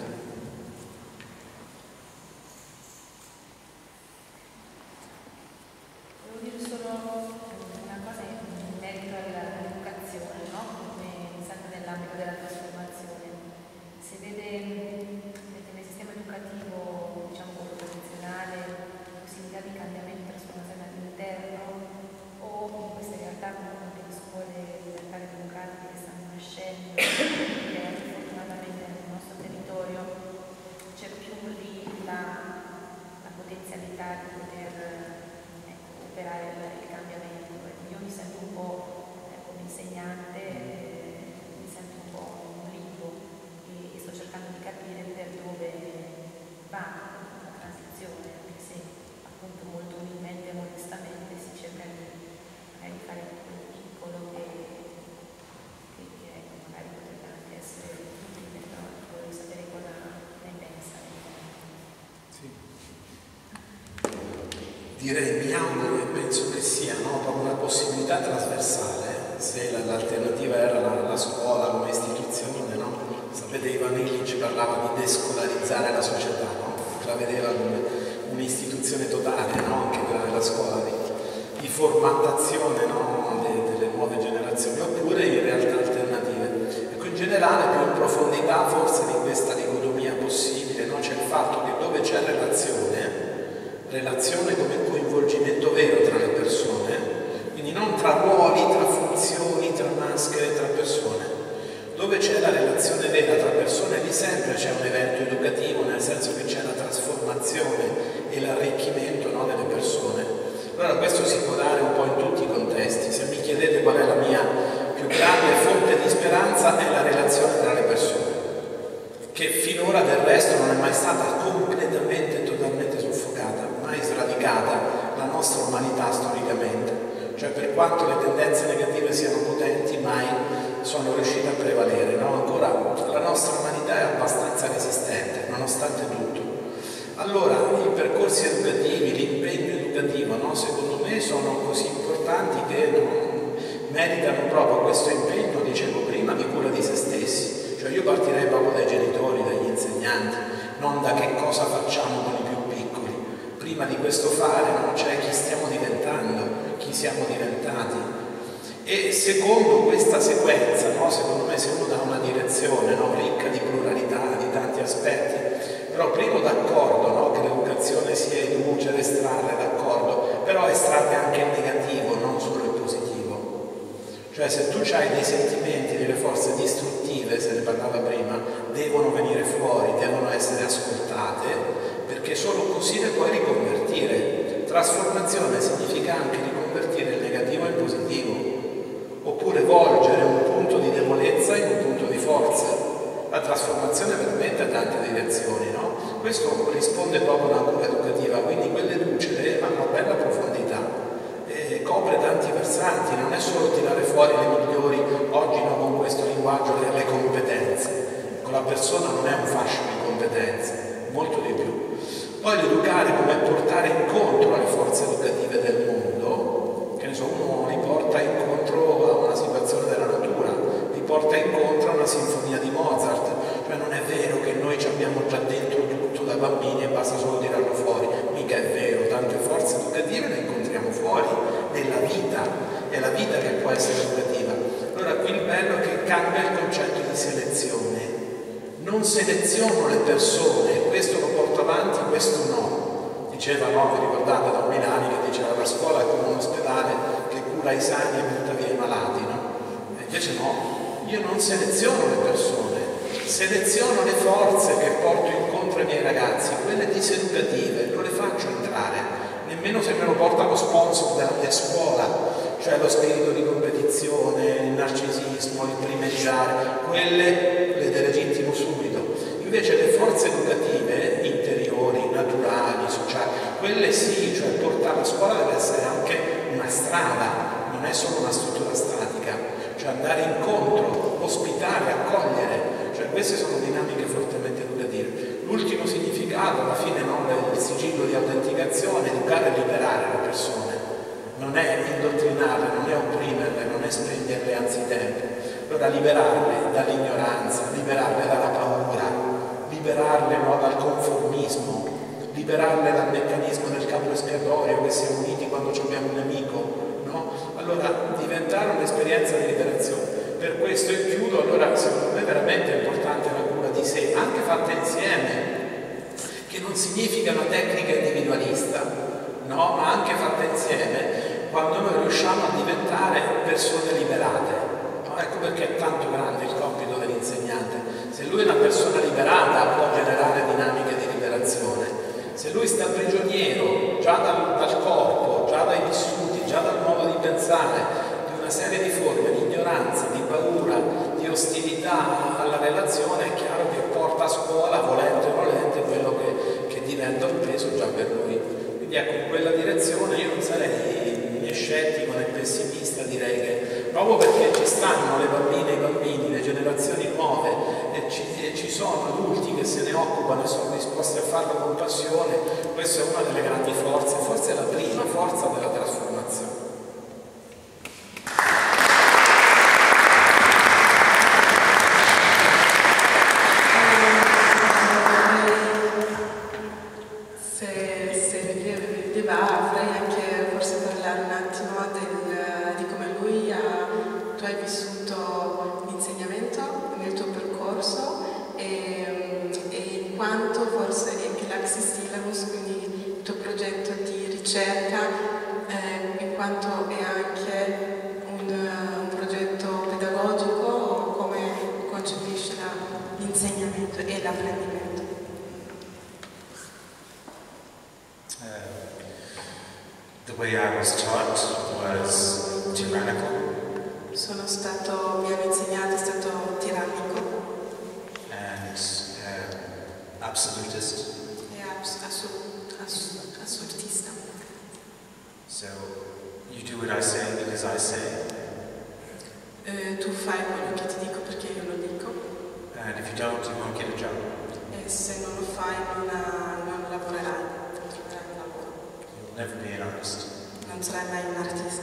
Direi, mi auguro e penso che sia proprio una possibilità trasversale, se l'alternativa era la scuola come istituzione, no? Sapete, Ivan Illich parlava di descolarizzare la società, no? La vedeva come un'istituzione totale, no? Anche quella della scuola, di formattazione, no? delle nuove generazioni, oppure in realtà alternative. Ecco, in generale più in profondità forse di questa dicotomia possibile, no? C'è il fatto che dove c'è relazione come coinvolgimento vero tra le persone, quindi non tra ruoli, tra funzioni, tra maschere, tra persone. Dove c'è la relazione vera tra persone, lì sempre c'è un evento educativo, nel senso che c'è la trasformazione e l'arricchimento, no, delle persone. Allora questo si può dare un po' in tutti i contesti. Se mi chiedete qual è la mia più grande fonte di speranza, è la relazione tra le persone, che finora del resto non è mai stata completamente, totalmente soffocata, mai sradicata la nostra umanità storicamente. Cioè, per quanto le tendenze negative siano potenti, mai sono riuscite a prevalere, no? Ancora la nostra umanità è abbastanza resistente, nonostante tutto. Allora, i percorsi educativi, l'impegno educativo, no? Secondo me sono così importanti che meritano proprio questo impegno, dicevo prima, di cura di se stessi. Cioè io partirei proprio dai genitori, dagli insegnanti, non da che cosa facciamo con i più piccoli. Prima di questo fare, no? C'è chi stiamo diventando, chi siamo diventati. E secondo questa sequenza, no? Secondo me, se uno dà una direzione, no? Ricca di pluralità, di tanti aspetti, però primo d'accordo, no? Che l'educazione sia educere, estrarre, d'accordo, però estrarre anche il negativo, non solo il positivo. Cioè, se tu hai dei sentimenti, delle forze distruttive, se ne parlava prima, devono venire fuori, devono essere ascoltate, perché solo così le puoi riconvertire. Trasformazione significa anche riconvertire il negativo in positivo, oppure volgere un punto di debolezza in un punto di forza. La trasformazione veramente ha tante direzioni, no? Questo risponde proprio a una cura educativa, quindi quelle lucide hanno una bella profondità. Copre tanti versanti, non è solo tirare fuori le migliori, oggi no, con questo linguaggio, le competenze. Con la persona non è un fascio di competenze, molto di più. Poi l'educare come portare incontro alle forze educative del mondo, che ne so, uno li porta incontro a una situazione della natura, li porta incontro a una sinfonia di Mozart, cioè non è vero che noi ci abbiamo già dentro tutto da bambini e basta solo tirarlo fuori, mica è vero, tante forze educative le incontriamo fuori, nella vita, è la vita che può essere educativa. Allora qui il bello è che cambia il concetto di selezione, non seleziono le persone, questo lo porto avanti, questo no. Diceva, no, vi ricordate Don Milani che diceva la scuola è come un ospedale che cura i sani e butta via i malati, no? E invece no, io non seleziono le persone, seleziono le forze che porto incontro ai miei ragazzi, quelle diseducative, non le faccio entrare, nemmeno se me lo porta lo sponsor della mia scuola, cioè lo spirito di competizione, il narcisismo, il primeggiare, quelle le delegittimo subito. Invece le forze educative, interiori, naturali, sociali, quelle sì, cioè portare la scuola deve essere anche una strada, non è solo una struttura statica, cioè andare incontro, ospitare, accogliere, cioè queste sono dinamiche fortemente educative. L'ultimo significato, alla fine, no, il sigillo di autenticazione, educare e liberare le persone, non è indottrinarle, non è opprimerle, non è sprenderle anzitempo. Allora liberarle dall'ignoranza, liberarle dalla paura, liberarle, no, dal conformismo, liberarle dal meccanismo del capo espiatorio che siamo uniti quando abbiamo un nemico, no? Allora diventare un'esperienza di liberazione. Per questo, e chiudo, allora secondo me è veramente importante la cura di sé, anche fatta insieme, che non significa una tecnica individualista, no? Ma anche fatta insieme, quando noi riusciamo a diventare persone liberate. No? Ecco perché è tanto grande il compito dell'insegnante. Se lui è una persona liberata può generare dinamiche di liberazione. Se lui sta prigioniero già dal corpo, già dai vissuti, già dal modo di pensare, di una serie di forme di ignoranza, di paura, di ostilità alla relazione, è chiaro che porta a scuola, volente o volente, quello che diventa un peso già per lui. Quindi ecco, in quella direzione io non sarei né scettico né pessimista, direi che proprio perché ci stanno le bambine e i bambini, le generazioni nuove, e ci sono adulti che se ne occupano e sono disposti a farlo con passione, questa è una delle grandi forze, forse è la prima forza della trasformazione. In quanto è anche un progetto pedagogico, come concepisce l'insegnamento e l'apprendimento? The way I was taught was tyrannical. Mi hanno insegnato, è stato tirannico. And absolutist. E assolutista. So, you do what I say because I say. Tu fai quello che ti dico perché io lo dico. And if you don't, you won't get a job. E se non lo fai non lavorerai, non troverai un lavoro. You'll never be an artist. Non sarai mai un artista.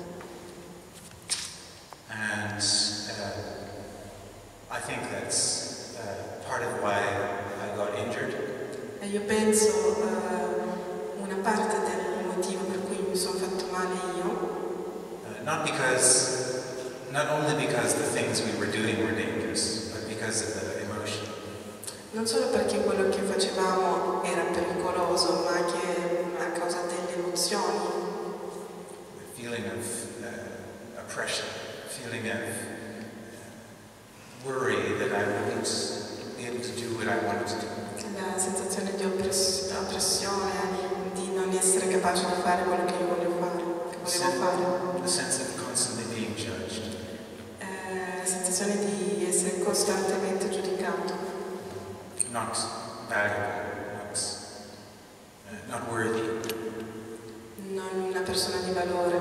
And I think that's part of why I got injured. E io penso una parte del motivo per cui mi sono fatto male io. Not only because the things we were doing were dangerous, but because of the emotion. Non solo perché quello che facevamo era pericoloso, ma anche a causa delle emozioni. The feeling of oppression, feeling of worry that I wouldn't be able to do what I wanted to do. La sensazione di oppressione, di non essere capace di fare quello che io volevo fare. The sense of constantly being judged. La sensazione di essere costantemente giudicato. Not valuable, not worthy. Non una persona di valore.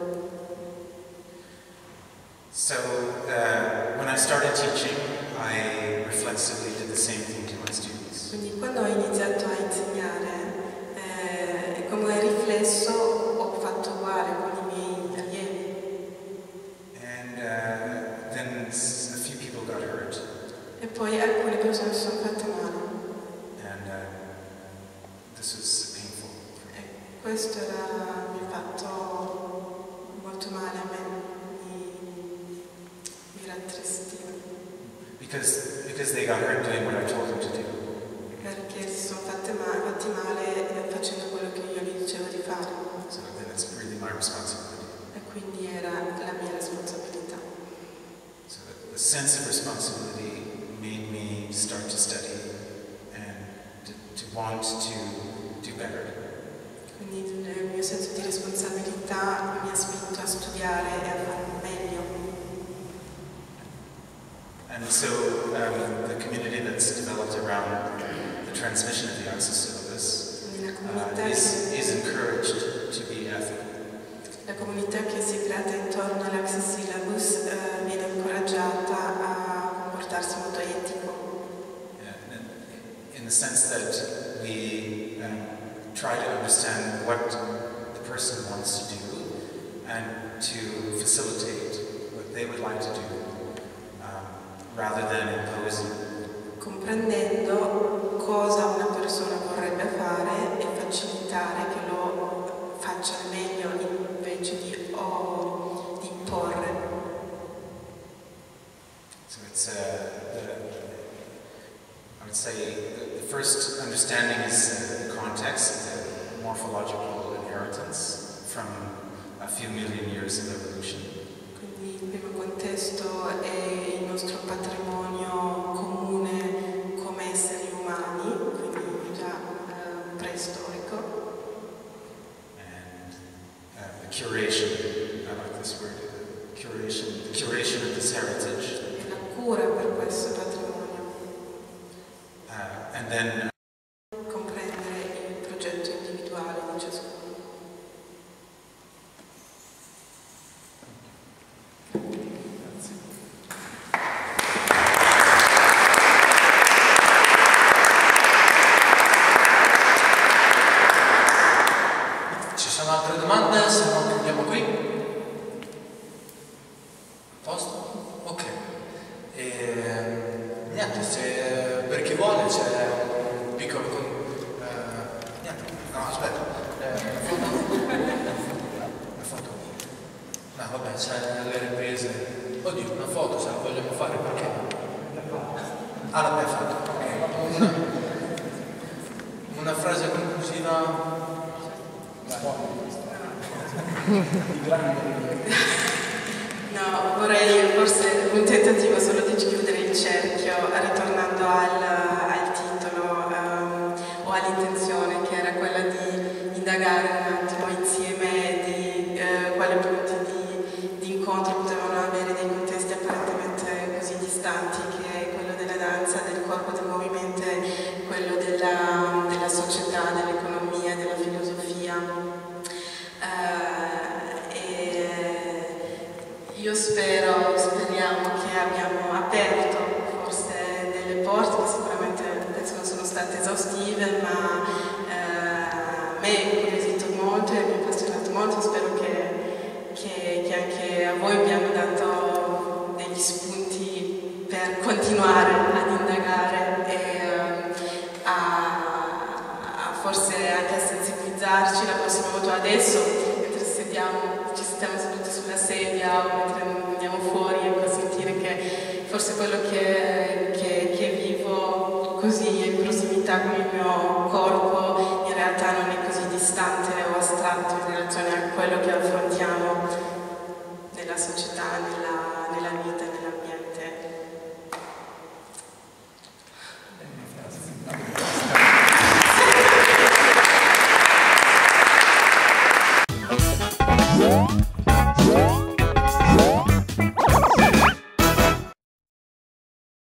So when I started teaching, I reflexively did the same thing to my students. Quindi quando ho iniziato a insegnare, come riflesso ho fatto uguale con i miei allievi. And then a few people got hurt. E poi alcune persone si sono fatte male. And this was painful. E questo mi ha fatto molto male a me, mi rattristivo. Because they got hurt doing what I told them to do. Perché si sono fatti male facendo quello che io gli dicevo di fare. So then it's really my responsibility. E quindi era la mia responsabilità. So the sense of responsibility made me start to study and to want to do better. Quindi il mio senso di responsabilità mi ha spinto a studiare e a fare meglio. And so the community that's developed around the transmission of the Access Syllabus is encouraged to be ethical. La comunità che si è creata intorno all'Access Syllabus viene incoraggiata a comportarsi molto etico. In the sense that we try to understand what the person wants to do and to facilitate what they would like to do rather than imposing. Comprendendo the first understanding is the context, the morphological inheritance from a few million years of evolution. Quindi il primo contesto è il nostro patrimonio comune come esseri umani, quindi già preistorico. And the curation, I like this word, the curation of this heritage. E la cura per questo patrimonio. And then comprendere il progetto individuale di ciascuno. Ci sono altre domande? Se no chiudiamo qui. A posto? Ok. Niente, se per chi vuole c'è un piccolo... niente, no aspetta. Una foto. No vabbè, c'è le riprese. Oddio, una foto se la vogliamo fare perché? Ah, l'abbiamo fatto. Ok. Una frase conclusiva. No, vorrei forse un tentativo solo di chiudere il cerchio ritornando al titolo o all'intenzione che era quella di indagare un attimo insieme di quali punti di incontro potevano avere dei contesti apparentemente così distanti, che è quello della danza, del corpo, del movimento, quello della società, dell'economia, della filosofia. Io speriamo che abbiamo aperto forse delle porte che sicuramente penso non sono state esaustive, ma a me è incuriosito molto e mi ha appassionato molto. Spero che anche a voi vi hanno dato degli spunti per continuare ad indagare e a forse anche a sensibilizzarci la prossima volta. Adesso mentre ci stiamo seduti sulla sedia o mentre andiamo fuori, ecco, a sentire che forse quello che vivo così in prossimità con il mio corpo in realtà non è così distante o astratto in relazione a quello che